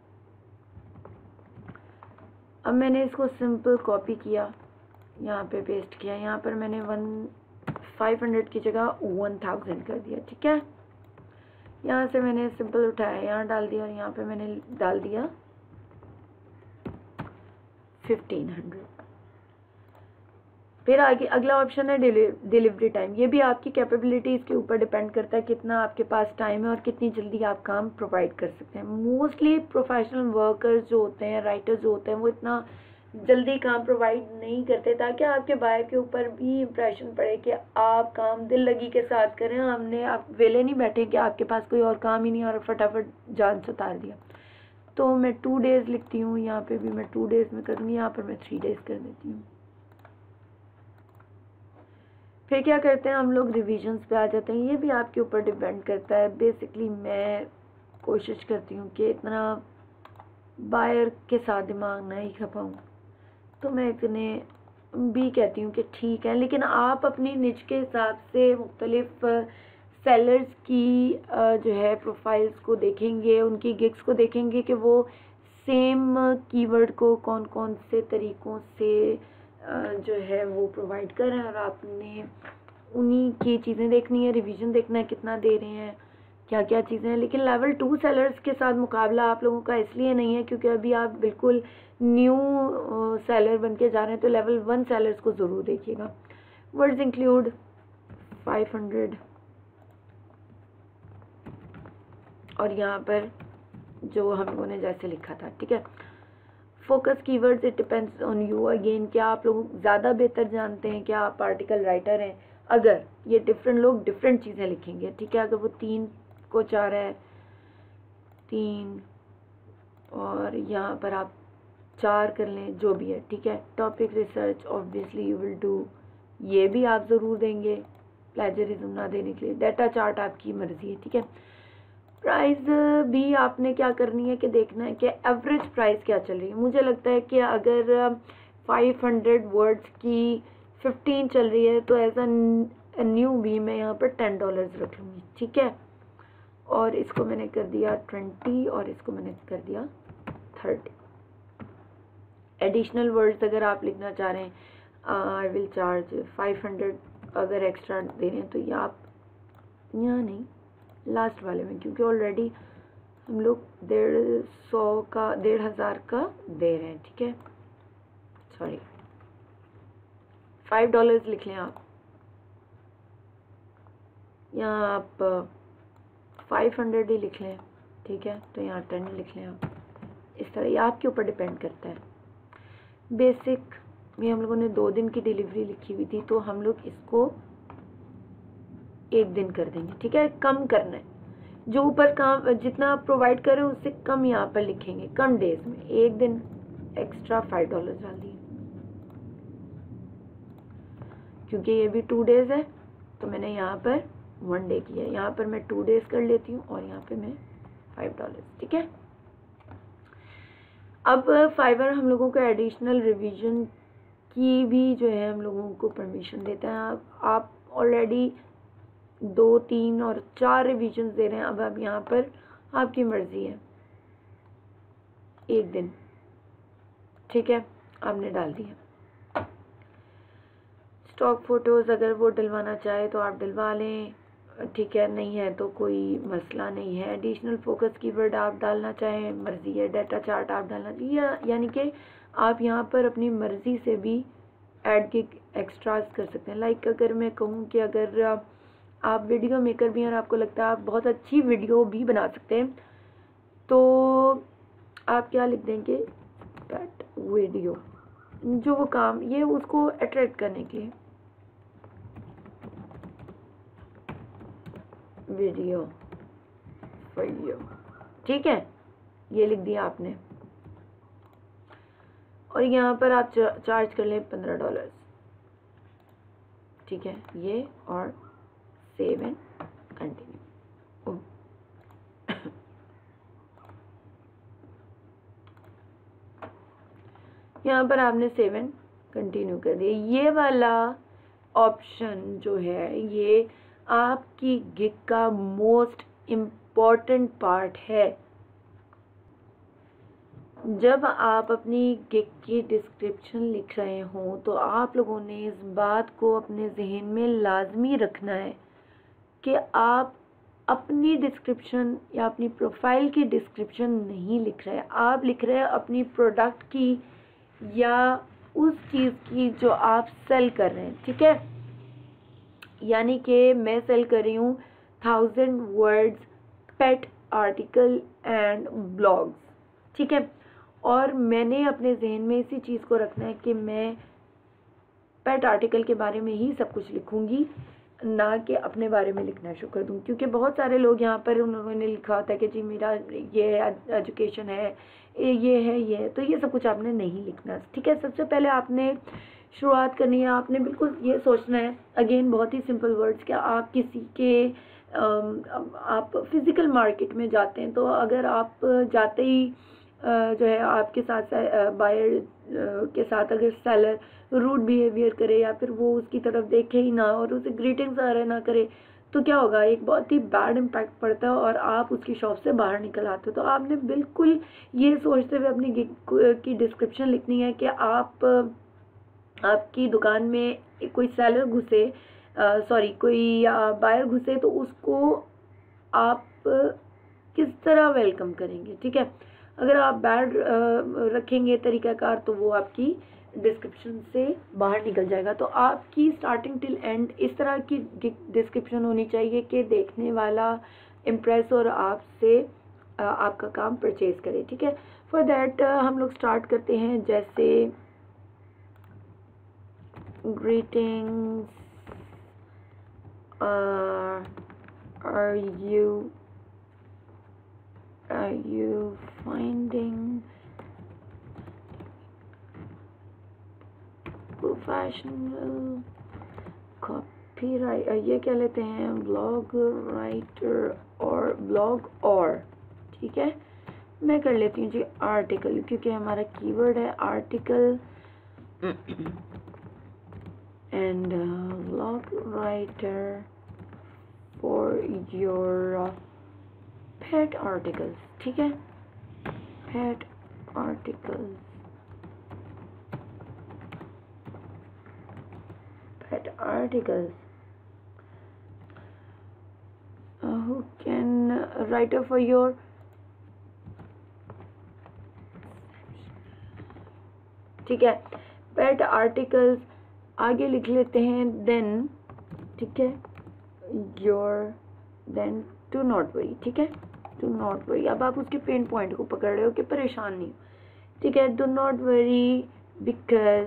अब मैंने इसको सिंपल कॉपी किया, यहाँ पे पेस्ट किया, यहाँ पर मैंने वन फाइव हंड्रेड की जगह वन थाउजेंड कर दिया, ठीक है। यहाँ से मैंने सिंपल उठाया, यहाँ डाल दिया, और यहाँ पे मैंने डाल दिया फिफ्टीन हंड्रेड। फिर आगे अगला ऑप्शन है डिलीवरी टाइम। ये भी आपकी कैपेबिलिटीज़ के ऊपर डिपेंड करता है कितना आपके पास टाइम है और कितनी जल्दी आप काम प्रोवाइड कर सकते हैं। मोस्टली प्रोफेशनल वर्कर्स जो होते हैं, राइटर्स जो होते हैं, वो इतना जल्दी काम प्रोवाइड नहीं करते, ताकि आपके बायर के ऊपर भी इम्प्रेशन पड़े कि आप काम दिल लगी के साथ करें, हमने आप वेले नहीं बैठे कि आपके पास कोई और काम ही नहीं और फटाफट जान से उतार दिया। तो मैं टू डेज़ लिखती हूँ, यहाँ पे भी मैं टू डेज़ में करूँगी, यहाँ पर मैं थ्री डेज़ कर देती हूँ। फिर क्या करते हैं हम लोग, रिविजन्स पे आ जाते हैं। ये भी आपके ऊपर डिपेंड करता है। बेसिकली मैं कोशिश करती हूँ कि इतना बायर के साथ दिमाग ना ही खपाऊँ, तो मैं इतने भी कहती हूँ कि ठीक है, लेकिन आप अपनी निज के हिसाब से मुख्तलिफ सेलर्स की जो है प्रोफाइल्स को देखेंगे, उनकी गिग्स को देखेंगे कि वो सेम कीवर्ड को कौन कौन से तरीक़ों से जो है वो प्रोवाइड कर रहे हैं, और आपने उन्हीं की चीज़ें देखनी है, रिवीजन देखना है कितना दे रहे हैं, क्या क्या चीज़ें हैं। लेकिन लेवल टू सेलर्स के साथ मुकाबला आप लोगों का इसलिए नहीं है क्योंकि अभी आप बिल्कुल न्यू सेलर बन के जा रहे हैं, तो लेवल वन सेलर्स को ज़रूर देखिएगा। वर्ड्स इंक्लूड फाइव हंड्रेड, और यहाँ पर जो हम लोगों ने जैसे लिखा था, ठीक है। Focus keywords, it depends on you again, क्या आप लोग ज़्यादा बेहतर जानते हैं, क्या आप आर्टिकल राइटर हैं। अगर ये डिफरेंट लोग डिफरेंट चीज़ें लिखेंगे, ठीक है। अगर वो तीन को चार है, तीन, और यहाँ पर आप चार कर लें, जो भी है, ठीक है। Topic research obviously you will do, ये भी आप ज़रूर देंगे, प्लेजरिज्म ना देने के लिए। डाटा चार्ट आपकी मर्ज़ी है, ठीक है। प्राइस भी आपने क्या करनी है कि देखना है कि एवरेज प्राइस क्या चल रही है। मुझे लगता है कि अगर फाइव हंड्रेड वर्ड्स की फिफ्टीन चल रही है तो एज अ न्यू भी मैं यहाँ पर टेन डॉलर्स रख लूँगी, ठीक है। और इसको मैंने कर दिया ट्वेंटी, और इसको मैंने कर दिया थर्टी। एडिशनल वर्ड्स अगर आप लिखना चाह रहे हैं, I will charge five hundred, अगर एक्स्ट्रा दे रहे हैं तो ये आप यहाँ नहीं, लास्ट वाले में, क्योंकि ऑलरेडी हम लोग डेढ़ सौ का डेढ़ हज़ार का दे रहे हैं, ठीक है। सॉरी, फाइव डॉलर्स लिख लें आप, यहाँ आप फाइव हंड्रेड ही लिख लें, ठीक है। तो यहाँ टेन लिख लें आप, इस तरह, ये आपके ऊपर डिपेंड करता है। बेसिक में हम लोगों ने दो दिन की डिलीवरी लिखी हुई थी, तो हम लोग इसको एक दिन कर देंगे, ठीक है। कम करना है, जो ऊपर काम जितना आप प्रोवाइड करें उससे कम यहाँ पर लिखेंगे, कम डेज में, एक दिन एक्स्ट्रा फाइव डॉलर डाल दिए, क्योंकि ये भी टू डेज है तो मैंने यहाँ पर वन डे किया है। यहाँ पर मैं टू डेज कर लेती हूँ और यहाँ पे मैं फाइव डॉलर, ठीक है। अब फाइवर हम लोगों को एडिशनल रिवीजन की भी जो है हम लोगों को परमिशन देता है। आप ऑलरेडी दो तीन और चार रिवीजन दे रहे हैं, अब अब यहाँ पर आपकी मर्जी है, एक दिन, ठीक है, आपने डाल दिया। स्टॉक फोटोज़ अगर वो डलवाना चाहे तो आप डलवा लें, ठीक है, नहीं है तो कोई मसला नहीं है। एडिशनल फोकस कीवर्ड आप डालना चाहें, मर्जी है। डाटा चार्ट आप डालना चाहिए, या, यानी कि आप यहाँ पर अपनी मर्जी से भी ऐड के एक्स्ट्रास कर सकते हैं। लाइक अगर मैं कहूँ कि अगर आप वीडियो मेकर भी हैं और आपको लगता है आप बहुत अच्छी वीडियो भी बना सकते हैं, तो आप क्या लिख देंगे, दैट वीडियो, जो वो काम, ये उसको अट्रैक्ट करने के लिए, वीडियो फॉर यू, ठीक है, ये लिख दिया आपने। और यहाँ पर आप चार्ज कर लें पंद्रह डॉलर, ठीक है, ये, और सेव एंड कंटिन्यू। यहाँ पर आपने सेव एंड कंटिन्यू कर दिया। ये वाला ऑप्शन जो है ये आपकी गिग का मोस्ट इम्पॉर्टेंट पार्ट है। जब आप अपनी गिग की डिस्क्रिप्शन लिख रहे हों तो आप लोगों ने इस बात को अपने जहन में लाजमी रखना है कि आप अपनी डिस्क्रिप्शन या अपनी प्रोफाइल की डिस्क्रिप्शन नहीं लिख रहे हैं, आप लिख रहे हैं अपनी प्रोडक्ट की या उस चीज़ की जो आप सेल कर रहे हैं, ठीक है। यानी कि मैं सेल कर रही हूँ thousand words pet article and blogs, ठीक है, और मैंने अपने जहन में इसी चीज़ को रखना है कि मैं पेट आर्टिकल के बारे में ही सब कुछ लिखूँगी, ना कि अपने बारे में लिखना शुरू कर दूँ। क्योंकि बहुत सारे लोग यहाँ पर उन्होंने लिखा होता है कि जी मेरा ये एजुकेशन है, ये है, ये है, तो ये सब कुछ आपने नहीं लिखना, ठीक है। सबसे पहले आपने शुरुआत करनी है, आपने बिल्कुल ये सोचना है, अगेन बहुत ही सिंपल वर्ड्स, कि आप किसी के आप फिज़िकल मार्केट में जाते हैं, तो अगर आप जाते ही जो है आपके साथ बायर के साथ अगर सेलर रूड बिहेवियर करे या फिर वो उसकी तरफ देखे ही ना और उसे ग्रीटिंग्स वगैरह ना करे, तो क्या होगा, एक बहुत ही बैड इम्पैक्ट पड़ता है और आप उसकी शॉप से बाहर निकल आते हो। तो आपने बिल्कुल ये सोचते हुए अपनी गिग की डिस्क्रिप्शन लिखनी है कि आप आपकी दुकान में कोई सेलर घुसे, सॉरी कोई बायर घुसे, तो उसको आप किस तरह वेलकम करेंगे, ठीक है। अगर आप बैड रखेंगे तरीक़ाकार तो वो आपकी डिस्क्रिप्शन से बाहर निकल जाएगा। तो आपकी स्टार्टिंग टिल एंड इस तरह की डिस्क्रिप्शन होनी चाहिए कि देखने वाला इम्प्रेस और आपसे आपका काम परचेज करे, ठीक है। फॉर दैट हम लोग स्टार्ट करते हैं, जैसे greetings, are you are you finding professional copyright, ये क्या लेते हैं, ब्लॉग राइटर और ब्लॉग, और ठीक है, मैं कर लेती हूँ जी आर्टिकल, क्योंकि हमारा कीवर्ड है article and blog writer for your pet articles, ठीक है, pet articles, pet articles, who can writer for your ठीक है, पेट आर्टिकल्स आगे लिख लेते हैं, देन, ठीक है, your, then to not worry, ठीक है, डू नॉट वरी। अब आप उसके पेन पॉइंट को पकड़ रहे हो कि परेशान नहीं हो, ठीक है। Do not worry because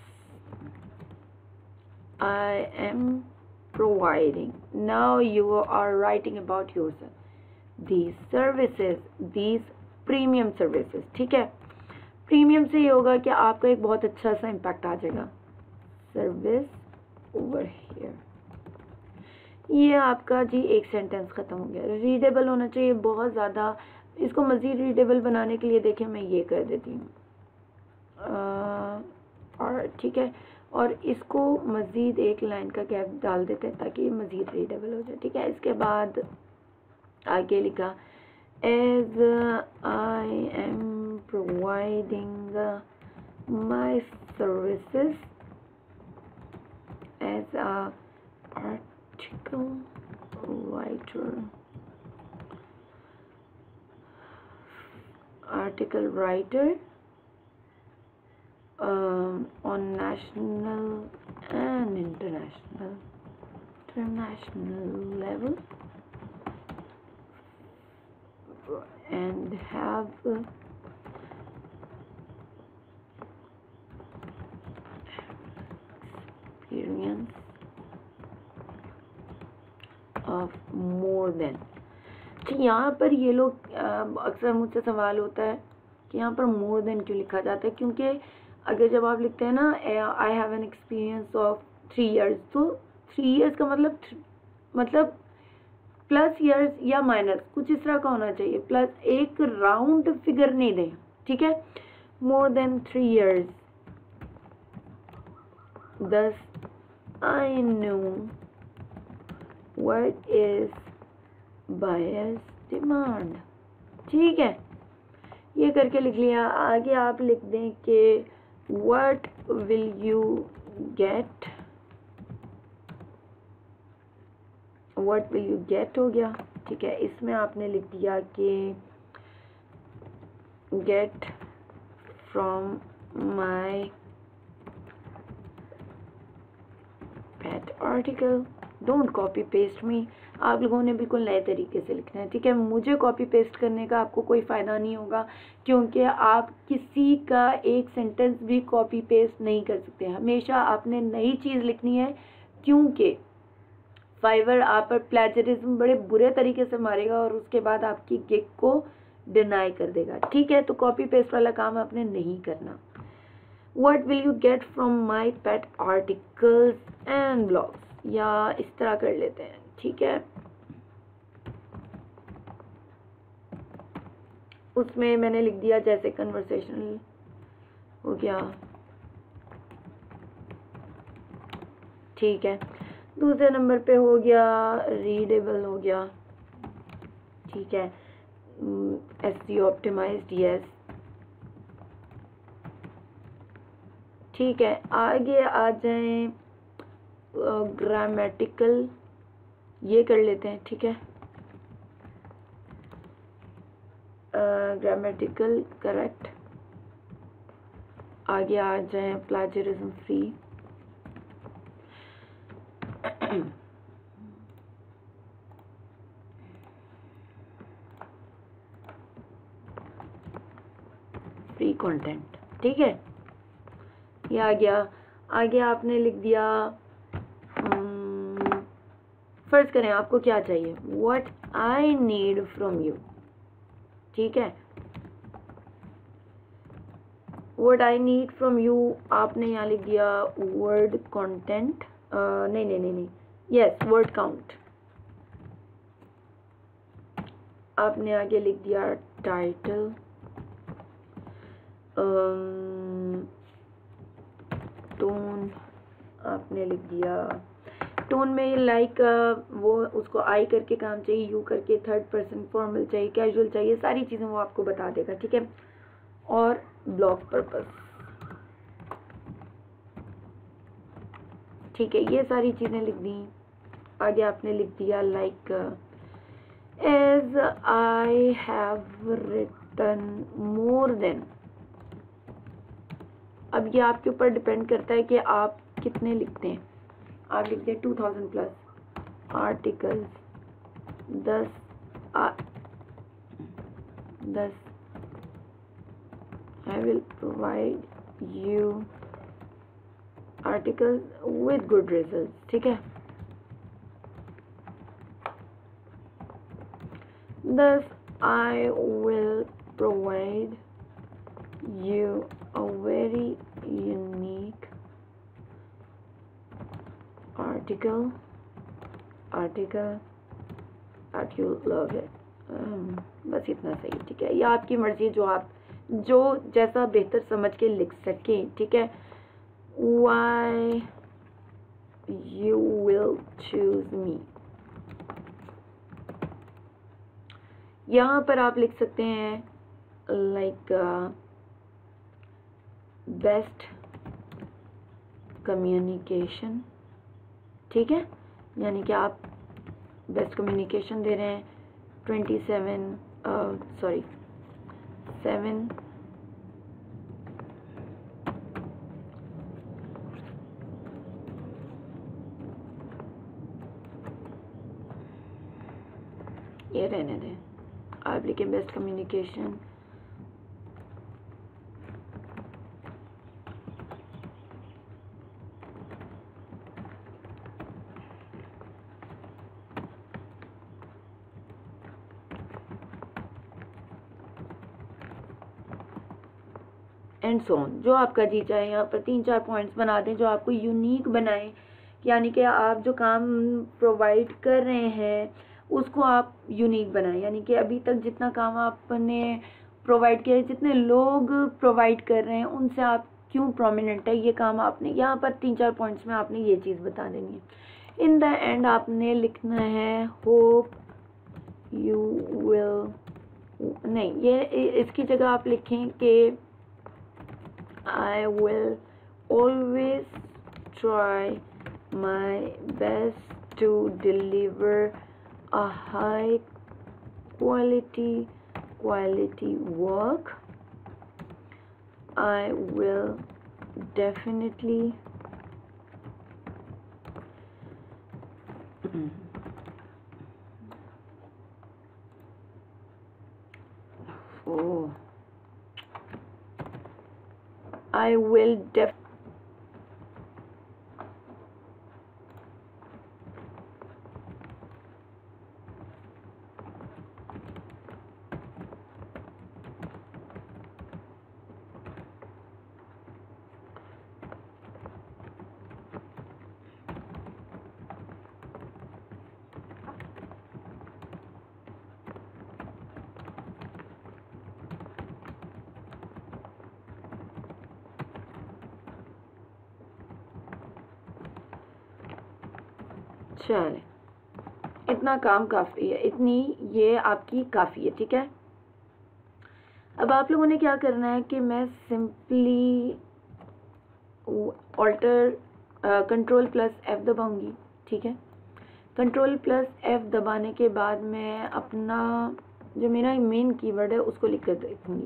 I am providing, now you are writing about yourself, these services, these premium services, ठीक है। प्रीमियम से ये होगा कि आपका एक बहुत अच्छा सा इम्पैक्ट आ जाएगा। सर्विस ओवर हियर, ये आपका जी एक सेंटेंस ख़त्म हो गया। रीडेबल होना चाहिए बहुत ज़्यादा। इसको मज़ीद रीडेबल बनाने के लिए देखें मैं ये कर देती हूँ, और ठीक है, और इसको मज़ीद एक लाइन का गैप डाल देते हैं ताकि ये मज़ीद रीडेबल हो जाए, ठीक है। इसके बाद आगे लिखा as I am providing my services as a article writer, article writer um, on national and international international level, and have uh, experience of more than। तो यहाँ पर ये लोग अक्सर मुझसे सवाल होता है कि यहाँ पर मोर देन क्यों लिखा जाता है, क्योंकि अगर जब आप लिखते हैं ना I have an experience of three years, तो थ्री इयर्स का मतलब मतलब प्लस इयर्स या माइनस कुछ इस तरह का होना चाहिए, प्लस एक राउंड फिगर नहीं दें, ठीक है। More than three years, thus I know what is buyer's demand, ठीक है। ये करके लिख लिया। आगे आप लिख दें कि what will you get, what will you get हो गया, ठीक है। इसमें आपने लिख दिया कि get from my pet article। Don't copy paste me, आप लोगों ने बिल्कुल नए तरीके से लिखना है, ठीक है। मुझे कॉपी पेस्ट करने का आपको कोई फ़ायदा नहीं होगा, क्योंकि आप किसी का एक सेंटेंस भी कॉपी पेस्ट नहीं कर सकते। हमेशा आपने नई चीज़ लिखनी है, क्योंकि फाइवर आप पर प्लेजरिज्म बड़े बुरे तरीके से मारेगा और उसके बाद आपकी गिग को डिनाई कर देगा, ठीक है। तो कॉपी पेस्ट वाला काम आपने नहीं करना। What will you get from my pet articles and blogs, या इस तरह कर लेते हैं, ठीक है। उसमें मैंने लिख दिया जैसे कन्वर्सेशनल हो गया, ठीक है। दूसरे नंबर पे हो गया रीडेबल हो गया, ठीक है। एसईओ ऑप्टिमाइज्ड, यस, ठीक है। आगे आ जाएं ग्रामेटिकल, ये कर लेते हैं, ठीक है। Grammatical correct. आगे आ जाएं प्लेजरिज्म फ्री, फ्री कंटेंट, ठीक है। ये आ गया। आगे आपने लिख दिया, फर्ज करें आपको क्या चाहिए, what I need from you, ठीक है। What I need from you आपने यहाँ लिख दिया वर्ड कंटेंट, नहीं नहीं नहीं नहीं यस वर्ड काउंट। आपने आगे लिख दिया टाइटल, टोन आपने लिख दिया। टोन में लाइक वो उसको आई करके काम चाहिए, यू करके, थर्ड पर्सन फॉर्मल चाहिए, कैजुअल चाहिए, सारी चीज़ें वो आपको बता देगा, ठीक है। और ब्लॉग पर्पस, ठीक है। ये सारी चीज़ें लिख दी। आगे आपने लिख दिया like as I have written more then. अब ये आपके ऊपर डिपेंड करता है कि आप कितने लिखते हैं। आप लिखते हैं two thousand plus articles, thus thus I will provide you articles with good results. ठीक है, thus I will provide you a very unique article article that you love it. um, बस इतना सही, ठीक है। ये आपकी मर्जी, जो आप जो जैसा बेहतर समझ के लिख सकें, ठीक है। Why you will choose me, यहाँ पर आप लिख सकते हैं लाइक बेस्ट कम्युनिकेशन, ठीक है, यानी कि आप बेस्ट कम्युनिकेशन दे रहे हैं। ट्वेंटी सेवन सॉरी सेवन ये रहने दें, आप लिखें best communication and so on, जो आपका जी चाहे। यहाँ पर तीन चार पॉइंट्स बना दें जो आपको यूनिक बनाएं, यानी कि आप जो काम प्रोवाइड कर रहे हैं उसको आप यूनिक बनाएं, यानी कि अभी तक जितना काम आपने प्रोवाइड किया है, जितने लोग प्रोवाइड कर रहे हैं उनसे आप क्यों प्रोमिनेंट है, ये काम आपने यहाँ पर तीन चार पॉइंट्स में आपने ये चीज़ बता देनी है। इन द एंड आपने लिखना है होप यू विल, नहीं, ये इसकी जगह आप लिखें कि I will always try my best to deliver a high quality quality work. I will definitely oh I will def चले, इतना काम काफ़ी है, इतनी ये आपकी काफ़ी है, ठीक है। अब आप लोगों ने क्या करना है कि मैं simply alter control plus F दबाऊंगी, ठीक है। कंट्रोल प्लस एफ दबाने के बाद मैं अपना जो मेरा मेन कीवर्ड है उसको लिख कर देखूंगी,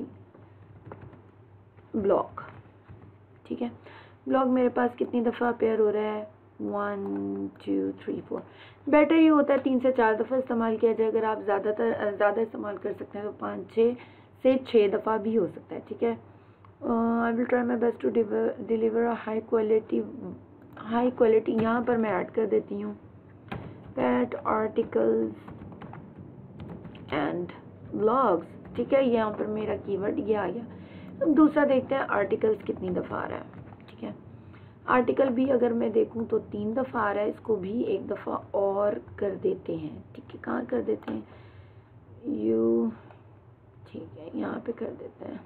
ब्लॉक, ठीक है। ब्लॉक मेरे पास कितनी दफ़ा अपेयर हो रहा है, one two three four. Better ये होता है तीन से चार दफ़ा इस्तेमाल किया जाए, अगर आप ज़्यादातर ज़्यादा इस्तेमाल कर सकते हैं तो पाँच छः से छः दफ़ा भी हो सकता है, ठीक है। I will try my best to deliver a high quality high quality यहाँ पर मैं ऐड कर देती हूँ पैट आर्टिकल्स एंड ब्लॉग्स, ठीक है। यहाँ पर मेरा कीवर्ड ये आ गया। अब दूसरा देखते हैं आर्टिकल्स कितनी दफ़ा आ रहा है, ठीक है। आर्टिकल भी अगर मैं देखूं तो तीन दफ़ा आ रहा है, इसको भी एक दफ़ा और कर देते हैं, ठीक है। कहाँ कर देते हैं, यू, ठीक है, यहाँ पे कर देते हैं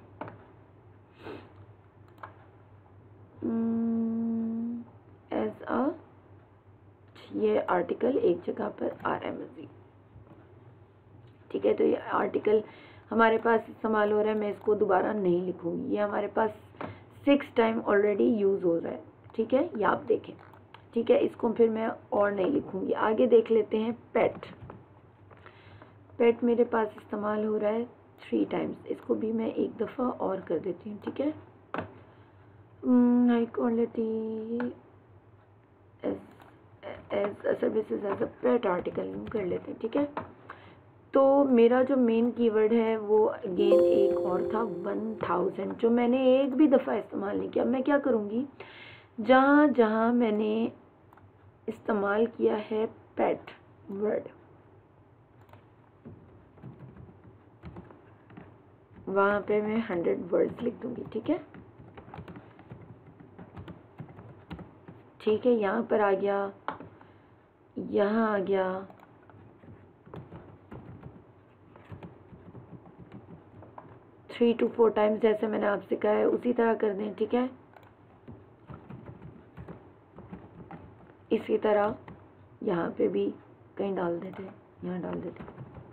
एज अ, ये आर्टिकल एक जगह पर आ रहा है मज़ीद, ठीक है। तो ये आर्टिकल हमारे पास इस्तेमाल हो रहा है, मैं इसको दोबारा नहीं लिखूँगी, ये हमारे पास सिक्स टाइम ऑलरेडी यूज़ हो रहा है, ठीक है, ये आप देखें, ठीक है। इसको फिर मैं और नहीं लिखूँगी। आगे देख लेते हैं पेट। पेट मेरे पास इस्तेमाल हो रहा है थ्री टाइम्स, इसको भी मैं एक दफ़ा और कर देती हूँ, ठीक है। High quality as services as a pet article कर लेते हैं, ठीक है। तो मेरा जो मेन कीवर्ड है वो अगेन एक और था वन थाउजेंड, जो मैंने एक भी दफ़ा इस्तेमाल नहीं किया। मैं क्या करूँगी, जहाँ जहाँ मैंने इस्तेमाल किया है पेट वर्ड, वहाँ पे मैं हंड्रेड वर्ड्स लिख दूँगी। ठीक है, ठीक है, यहाँ पर आ गया, यहाँ आ गया, थ्री टू फोर टाइम्स जैसे मैंने आपसे कहा है उसी तरह कर दें। ठीक है, इसी तरह यहाँ पे भी कहीं डाल देते, यहाँ डाल देते।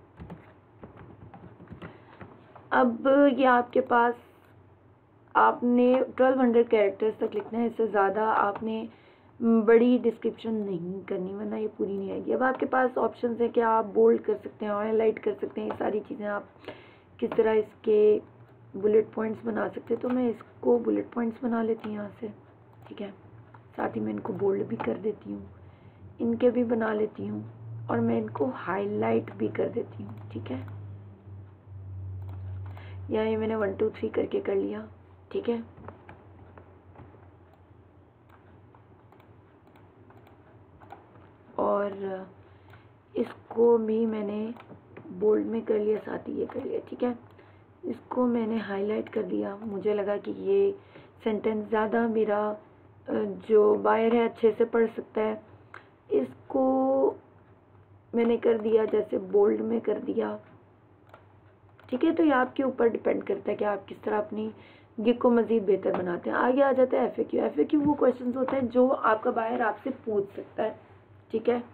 अब ये आपके पास, आपने ट्वेल्व हंड्रेड कैरेक्टर्स तक लिखना है, इससे ज़्यादा आपने बड़ी डिस्क्रिप्शन नहीं करनी, वरना ये पूरी नहीं आएगी। अब आपके पास ऑप्शन है कि आप बोल्ड कर सकते हैं, हाईलाइट कर सकते हैं, ये सारी चीज़ें आप किस तरह इसके बुलेट पॉइंट्स बना सकते हैं। तो मैं इसको बुलेट पॉइंट्स बना लेती हूँ यहाँ से। ठीक है, साथ ही मैं इनको बोल्ड भी कर देती हूँ, इनके भी बना लेती हूँ, और मैं इनको हाईलाइट भी कर देती हूँ। ठीक है, यहाँ ये मैंने वन टू थ्री करके कर लिया। ठीक है, और इसको भी मैंने बोल्ड में कर लिया, साथ ही ये कर लिया। ठीक है, इसको मैंने हाईलाइट कर दिया। मुझे लगा कि ये सेंटेंस ज़्यादा मेरा जो बायर है अच्छे से पढ़ सकता है, इसको मैंने कर दिया जैसे बोल्ड में कर दिया। ठीक है, तो ये आपके ऊपर डिपेंड करता है कि आप किस तरह अपनी गिग को मज़ीद बेहतर बनाते हैं। आगे आ जाता है F A Q. F A Q वो क्वेश्चंस होते हैं जो आपका बायर आपसे पूछ सकता है। ठीक है,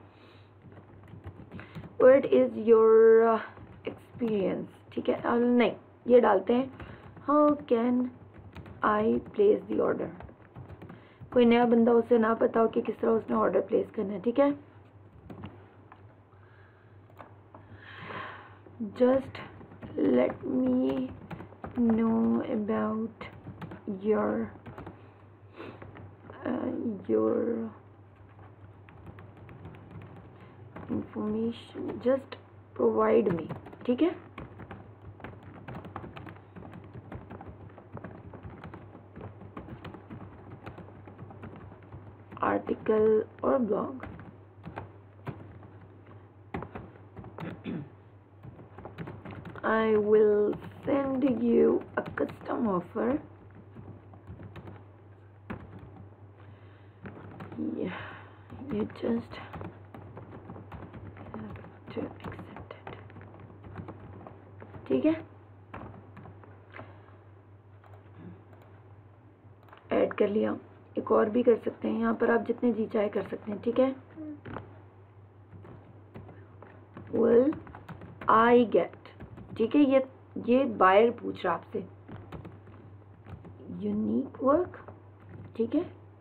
व्हाट इज़ योर एक्सपीरियंस। ठीक है, uh, नहीं, ये डालते हैं, how can I place the order. कोई नया बंदा, उसे ना पता हो कि किस तरह उसने ऑर्डर प्लेस करना है। ठीक है, just let me know about your your information, just provide me. ठीक है, आर्टिकल और blog. I will send you a custom offer. Yeah, you just have to accept it. ठीक है, ऐड कर लिया। एक और भी कर सकते हैं, यहाँ पर आप जितने जी चाहे कर सकते हैं। ठीक है, will I get। ठीक है, ये ये बायर पूछ रहा आपसे यूनिक वर्क। ठीक है,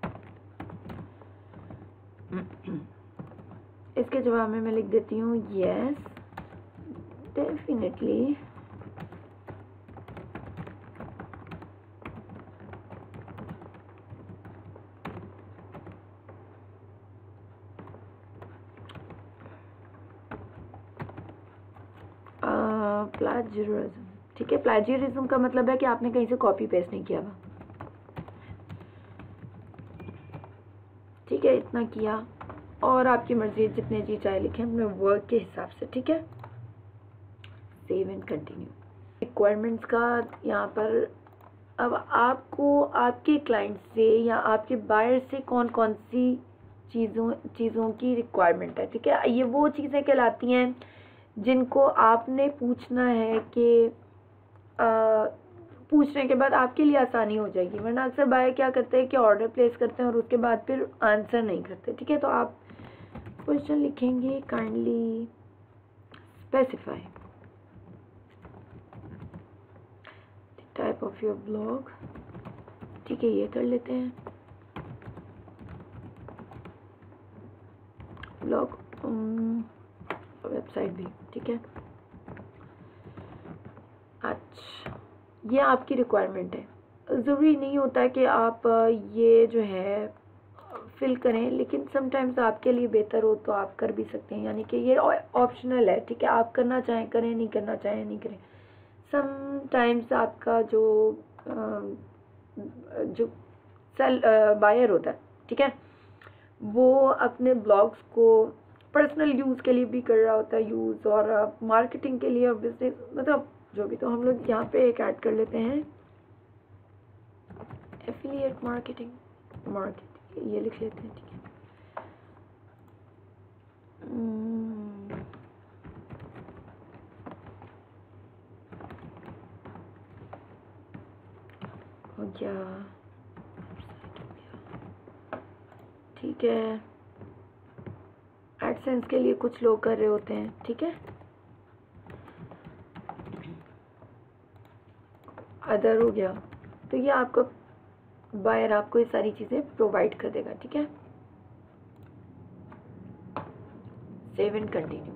इसके जवाब में मैं लिख देती हूँ यस डेफिनेटली प्लाजियरिज्म। ठीक है, प्लाजियरिज्म का मतलब है कि आपने कहीं से कॉपी पेस्ट नहीं किया हुआ। ठीक है, इतना किया, और आपकी मर्जी जितने जी चाहे लिखें अपने वर्क के हिसाब से। ठीक है, सेव एंड कंटिन्यू। रिक्वायरमेंट्स का यहाँ पर, अब आपको आपके क्लाइंट से या आपके बायर से कौन कौन सी चीज़ों चीज़ों की रिक्वायरमेंट है। ठीक है, ये वो चीज़ें कहलाती हैं जिनको आपने पूछना है कि पूछने के बाद आपके लिए आसानी हो जाएगी। वरना अक्सर बायर क्या करते हैं कि ऑर्डर प्लेस करते हैं और उसके बाद फिर आंसर नहीं करते। ठीक है, तो आप क्वेश्चन लिखेंगे, kindly specify type of your blog. ठीक है, ये कर लेते हैं, ब्लॉग वेबसाइट भी। ठीक है, अच्छा, ये आपकी रिक्वायरमेंट है। ज़रूरी नहीं होता है कि आप ये जो है फिल करें, लेकिन समटाइम्स आपके लिए बेहतर हो तो आप कर भी सकते हैं, यानी कि ये ऑप्शनल है, ठीक है। आप करना चाहें करें, नहीं करना चाहें नहीं करें। समटाइम्स आपका जो जो सेल बायर होता है, ठीक है, वो अपने ब्लॉग्स को पर्सनल यूज़ के लिए भी कर रहा होता है यूज़, और मार्केटिंग के लिए और बिजनेस, मतलब जो भी। तो हम लोग यहाँ पे एक ऐड कर लेते हैं, एफिलिएट मार्केटिंग, मार्केट ये लिख लेते हैं, ठीक है। हो गया, ठीक है। एडसेंस के लिए कुछ लोग कर रहे होते हैं, ठीक है। अदर हो गया, तो ये आपको बायर आपको ये सारी चीज़ें प्रोवाइड कर देगा, ठीक है। Save and continue.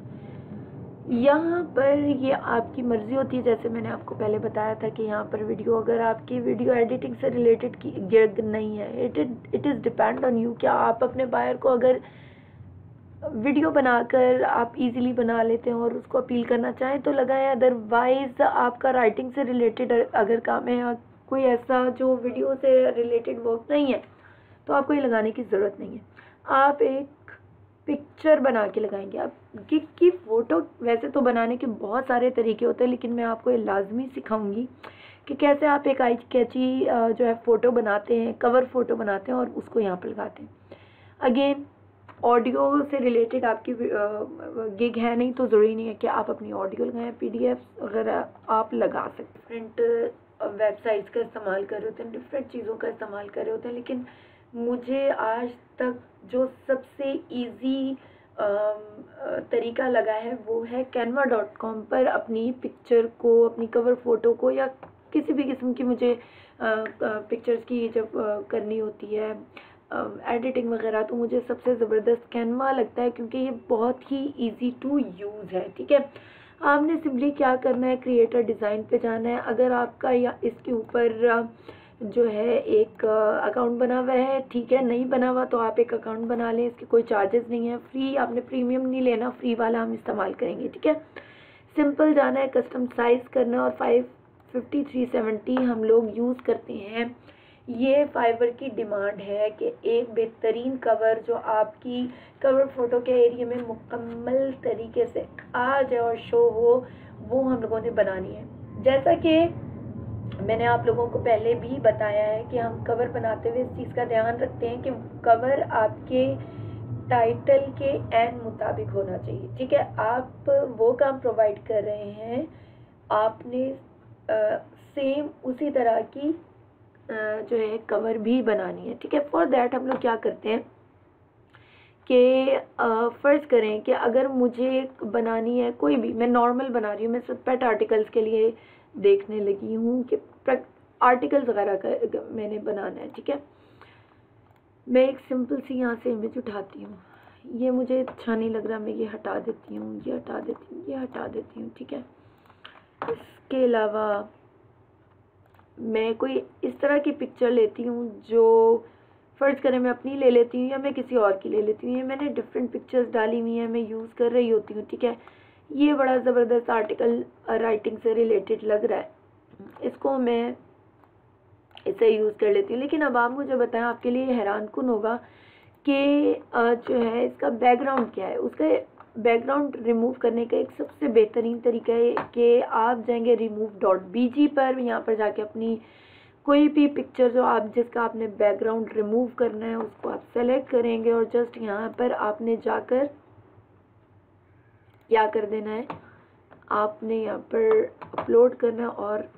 यहाँ पर ये आपकी मर्ज़ी होती है, जैसे मैंने आपको पहले बताया था कि यहाँ पर वीडियो, अगर आपकी वीडियो एडिटिंग से रिलेटेड की गिग नहीं है, it it is depend on you. क्या आप अपने बायर को अगर वीडियो बनाकर आप इजीली बना लेते हैं और उसको अपील करना चाहें तो लगाएं, अदरवाइज आपका राइटिंग से रिलेटेड अगर काम है या कोई ऐसा जो वीडियो से रिलेटेड वर्क नहीं है तो आपको ये लगाने की ज़रूरत नहीं है। आप एक पिक्चर बना के लगाएंगे। आप गिग की फ़ोटो वैसे तो बनाने के बहुत सारे तरीके होते हैं, लेकिन मैं आपको ये लाजमी सिखाऊंगी कि कैसे आप एक आई कैची जो है फ़ोटो बनाते हैं, कवर फ़ोटो बनाते हैं और उसको यहाँ पर लगाते हैं। अगेन ऑडियो से रिलेटेड आपकी गिग है नहीं तो ज़रूरी नहीं है कि आप अपनी ऑडियो लगाएं, पीडीएफ वगैरह आप लगा सकते हैं। डिफरेंट वेबसाइट्स का इस्तेमाल कर रहे होते हैं, डिफरेंट चीज़ों का इस्तेमाल कर रहे होते हैं, लेकिन मुझे आज तक जो सबसे इजी तरीका लगा है वो है कैनवा डॉट कॉम पर अपनी पिक्चर को, अपनी कवर फ़ोटो को या किसी भी किस्म की मुझे पिक्चर्स की जब करनी होती है एडिटिंग वगैरह, तो मुझे सबसे ज़बरदस्त कैनवा लगता है, क्योंकि ये बहुत ही इजी टू यूज़ है, ठीक है। आपने सिंपली क्या करना है, क्रिएटर डिज़ाइन पे जाना है। अगर आपका या इसके ऊपर जो है एक अकाउंट बना हुआ है, ठीक है, नहीं बना हुआ तो आप एक अकाउंट बना लें, इसके कोई चार्जेस नहीं है, फ्री, आपने प्रीमियम नहीं लेना, फ्री वाला हम इस्तेमाल करेंगे, ठीक है। सिंपल जाना है, कस्टम साइज़ करना, और फाइव फिफ्टी थ्री सेवेंटी हम लोग यूज़ करते हैं। ये फाइवर की डिमांड है कि एक बेहतरीन कवर जो आपकी कवर फ़ोटो के एरिया में मुकम्मल तरीके से आ जाए और शो हो, वो हम लोगों ने बनानी है। जैसा कि मैंने आप लोगों को पहले भी बताया है कि हम कवर बनाते हुए इस चीज़ का ध्यान रखते हैं कि कवर आपके टाइटल के एन मुताबिक होना चाहिए, ठीक है। आप वो काम प्रोवाइड कर रहे हैं, आपने सेम उसी तरह की Uh, जो है कवर भी बनानी है, ठीक है। फॉर दैट हम लोग क्या करते हैं कि फ़र्ज़ करें कि अगर मुझे बनानी है कोई भी, मैं नॉर्मल बना रही हूँ, मैं सिर्फ पेट आर्टिकल्स के लिए देखने लगी हूँ कि आर्टिकल्स वगैरह का मैंने बनाना है, ठीक है। मैं एक सिंपल सी यहाँ से इमेज उठाती हूँ, ये मुझे अच्छा नहीं लग रहा, मैं ये हटा देती हूँ, ये हटा देती हूँ, ये हटा देती हूँ, ठीक है। इसके अलावा मैं कोई इस तरह की पिक्चर लेती हूँ जो फ़र्ज़ करें मैं अपनी ले लेती हूँ या मैं किसी और की ले लेती हूँ, ये मैंने डिफरेंट पिक्चर्स डाली हुई हैं, मैं यूज़ कर रही होती हूँ, ठीक है। ये बड़ा ज़बरदस्त आर्टिकल राइटिंग से रिलेटेड लग रहा है, इसको मैं इसे यूज़ कर लेती हूँ। लेकिन अब आप मुझे बताएं, आपके लिए हैरान कुन होगा कि जो है इसका बैकग्राउंड क्या है। उसका बैकग्राउंड रिमूव करने का एक सबसे बेहतरीन तरीका है कि आप जाएंगे रिमूव डॉट बी जी पर, यहाँ पर जाके अपनी कोई भी पिक्चर जो आप जिसका आपने बैकग्राउंड रिमूव करना है उसको आप सेलेक्ट करेंगे और जस्ट यहाँ पर आपने जाकर क्या कर देना है, आपने यहाँ पर अपलोड करना और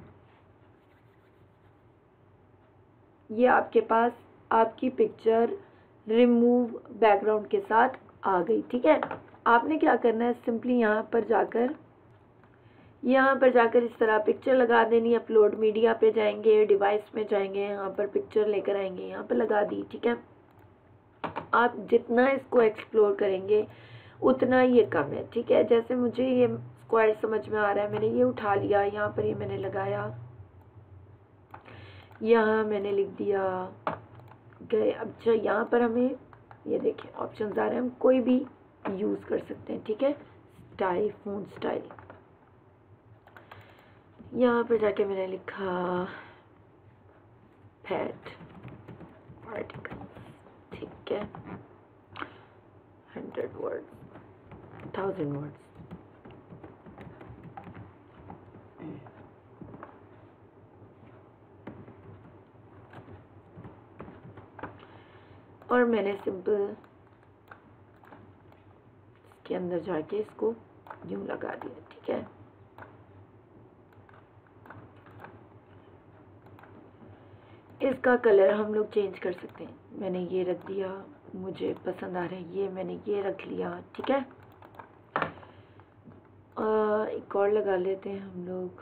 ये आपके पास आपकी पिक्चर रिमूव बैकग्राउंड के साथ आ गई, ठीक है। आपने क्या करना है, सिंपली यहाँ पर जाकर यहाँ पर जाकर इस तरह पिक्चर लगा देनी। अपलोड मीडिया पे जाएंगे, डिवाइस में जाएंगे, यहाँ पर पिक्चर लेकर आएंगे, यहाँ पर लगा दी, ठीक है। आप जितना इसको एक्सप्लोर करेंगे उतना ये कम है, ठीक है। जैसे मुझे ये स्क्वायर समझ में आ रहा है, मैंने ये उठा लिया, यहाँ पर ये मैंने लगाया, यहाँ मैंने लिख दिया गए। अब जो यहाँ पर हमें ये देखिए ऑप्शन आ रहे हैं, हम कोई भी यूज़ कर सकते हैं, ठीक है। स्टाइल, फ़ॉन्ट स्टाइल, यहाँ पर जाके मैंने लिखा फैट आर्टिकल, ठीक है, हंड्रेड वर्ड्स, थाउजेंड वर्ड्स। और मैंने सिंपल इसके अंदर जाके इसको यूं लगा दिया, ठीक है। इसका कलर हम लोग चेंज कर सकते हैं। मैंने ये रख दिया, मुझे पसंद आ रहा है ये, मैंने ये रख लिया, ठीक है। आ, एक और लगा लेते हैं हम लोग,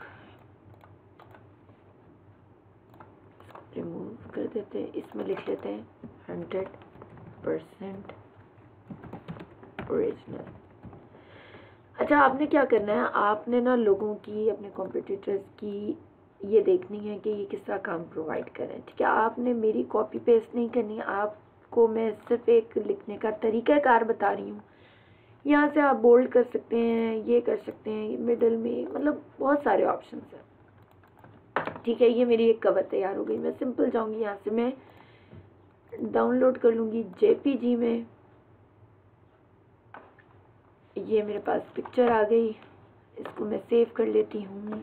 रिमूव कर देते हैं, इसमें लिख लेते हैं हंड्रेड परसेंट ओरिजिनल। अच्छा, आपने क्या करना है, आपने ना लोगों की, अपने कॉम्पिटिटर्स की ये देखनी है कि ये किस तरह काम प्रोवाइड करें, ठीक है। आपने मेरी कॉपी पेस्ट नहीं करनी है, आपको मैं सिर्फ एक लिखने का तरीक़ाकार बता रही हूँ। यहाँ से आप बोल्ड कर सकते हैं, ये कर सकते हैं, मिडल में, मतलब बहुत सारे ऑप्शन हैं, ठीक है। ये मेरी एक कवर तैयार हो गई। मैं सिंपल जाऊँगी, यहाँ से मैं डाउनलोड कर लूँगी जेपीजी में। ये मेरे पास पिक्चर आ गई, इसको मैं सेव कर लेती हूँ।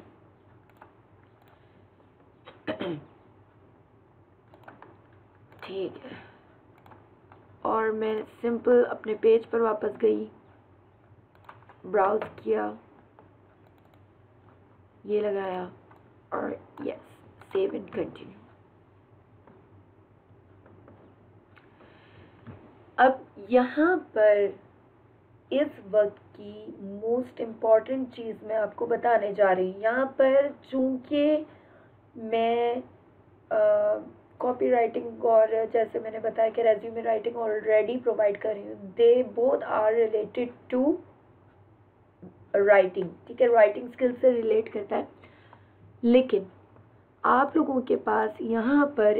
ठीक है, और मैं सिंपल अपने पेज पर वापस गई, ब्राउज किया, ये लगाया और यस, सेव एंड कंटिन्यू। अब यहाँ पर इस वक्त की मोस्ट इम्पॉर्टेंट चीज़ मैं आपको बताने जा रही हूँ। यहाँ पर चूँकि मैं कॉपी राइटिंग और जैसे मैंने बताया कि रेज्यूमे राइटिंग ऑलरेडी प्रोवाइड कर रही हूँ, they both are related to writing, ठीक है, राइटिंग स्किल से रिलेट करता है। लेकिन आप लोगों के पास यहाँ पर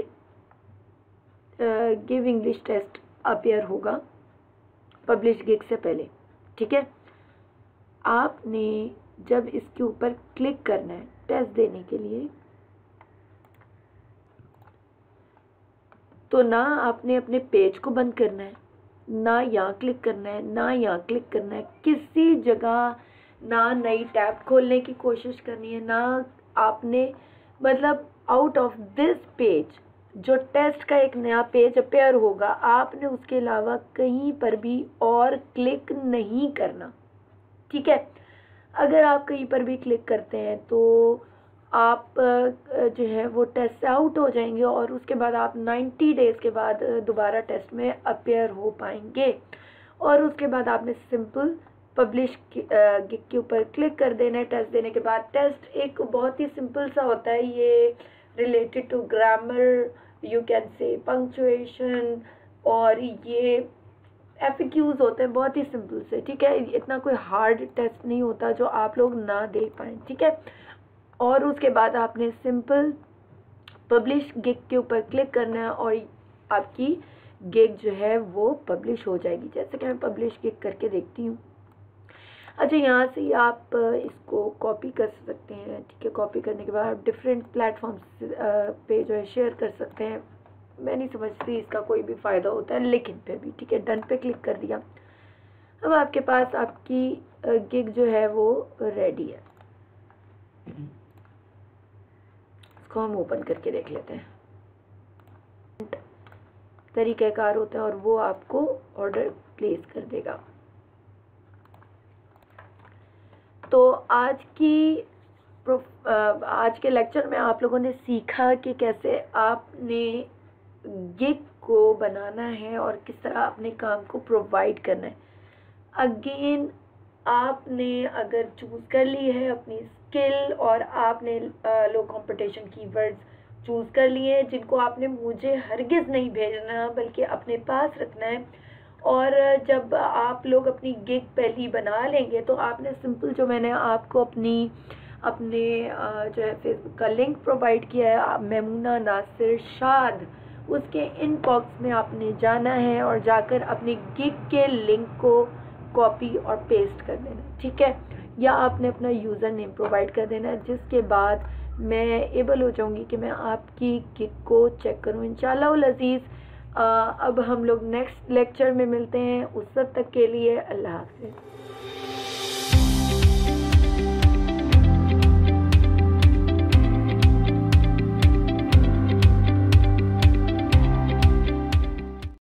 गिव इंग्लिश टेस्ट अपीयर होगा पब्लिश गिग से पहले, ठीक है। आपने जब इसके ऊपर क्लिक करना है टेस्ट देने के लिए, तो ना आपने अपने पेज को बंद करना है, ना यहाँ क्लिक करना है, ना यहाँ क्लिक करना है, किसी जगह ना नई टैब खोलने की कोशिश करनी है, ना आपने, मतलब आउट ऑफ दिस पेज जो टेस्ट का एक नया पेज अपेयर होगा, आपने उसके अलावा कहीं पर भी और क्लिक नहीं करना, ठीक है। अगर आप कहीं पर भी क्लिक करते हैं तो आप जो है वो टेस्ट से आउट हो जाएंगे और उसके बाद आप नाइन्टी डेज़ के बाद दोबारा टेस्ट में अपेयर हो पाएंगे। और उसके बाद आपने सिंपल पब्लिश गिग के ऊपर क्लिक कर देना है टेस्ट देने के बाद। टेस्ट एक बहुत ही सिंपल सा होता है, ये related to grammar, you can say punctuation, और ये एफएक्यूज होते हैं, बहुत ही सिंपल से, ठीक है। इतना कोई हार्ड टेस्ट नहीं होता जो आप लोग ना दे पाएँ, ठीक है। और उसके बाद आपने सिंपल पब्लिश गिग के ऊपर क्लिक करना है और आपकी गिग जो है वो पब्लिश हो जाएगी। जैसे कि मैं पब्लिश गिग करके देखती हूँ। अच्छा, यहाँ से आप इसको कॉपी कर सकते हैं, ठीक है। कॉपी करने के बाद आप डिफरेंट प्लेटफॉर्म्स पे जो है शेयर कर सकते हैं। मैं नहीं समझती इसका कोई भी फ़ायदा होता है, लेकिन फिर भी ठीक है। डन पे क्लिक कर दिया। अब आपके पास आपकी गिग जो है वो रेडी है। इसको हम ओपन करके देख लेते हैं। तरीक़ाकार होता है और वो आपको ऑर्डर प्लेस कर देगा। तो आज की आज के लेक्चर में आप लोगों ने सीखा कि कैसे आपने गिग को बनाना है और किस तरह अपने काम को प्रोवाइड करना है। अगेन, आपने अगर चूज़ कर ली है अपनी स्किल और आपने लो कंपटीशन कीवर्ड्स चूज़ कर लिए हैं, जिनको आपने मुझे हरगिज़ नहीं भेजना बल्कि अपने पास रखना है। और जब आप लोग अपनी गिग पहली बना लेंगे तो आपने सिंपल, जो मैंने आपको अपनी अपने जो है फेसबुक का लिंक प्रोवाइड किया है, मेमूना नासिर शाद, उसके इनबॉक्स में आपने जाना है और जाकर अपने गिग के लिंक को कॉपी और पेस्ट कर देना है, ठीक है, या आपने अपना यूज़र नेम प्रोवाइड कर देना है, जिसके बाद मैं एबल हो जाऊंगी कि मैं आपकी गिग को चेक करूं इंशाल्लाह उल अज़ीज़। अब हम लोग नेक्स्ट लेक्चर में मिलते हैं, उस वक्त तक के लिए अल्लाह हाफ़िज़।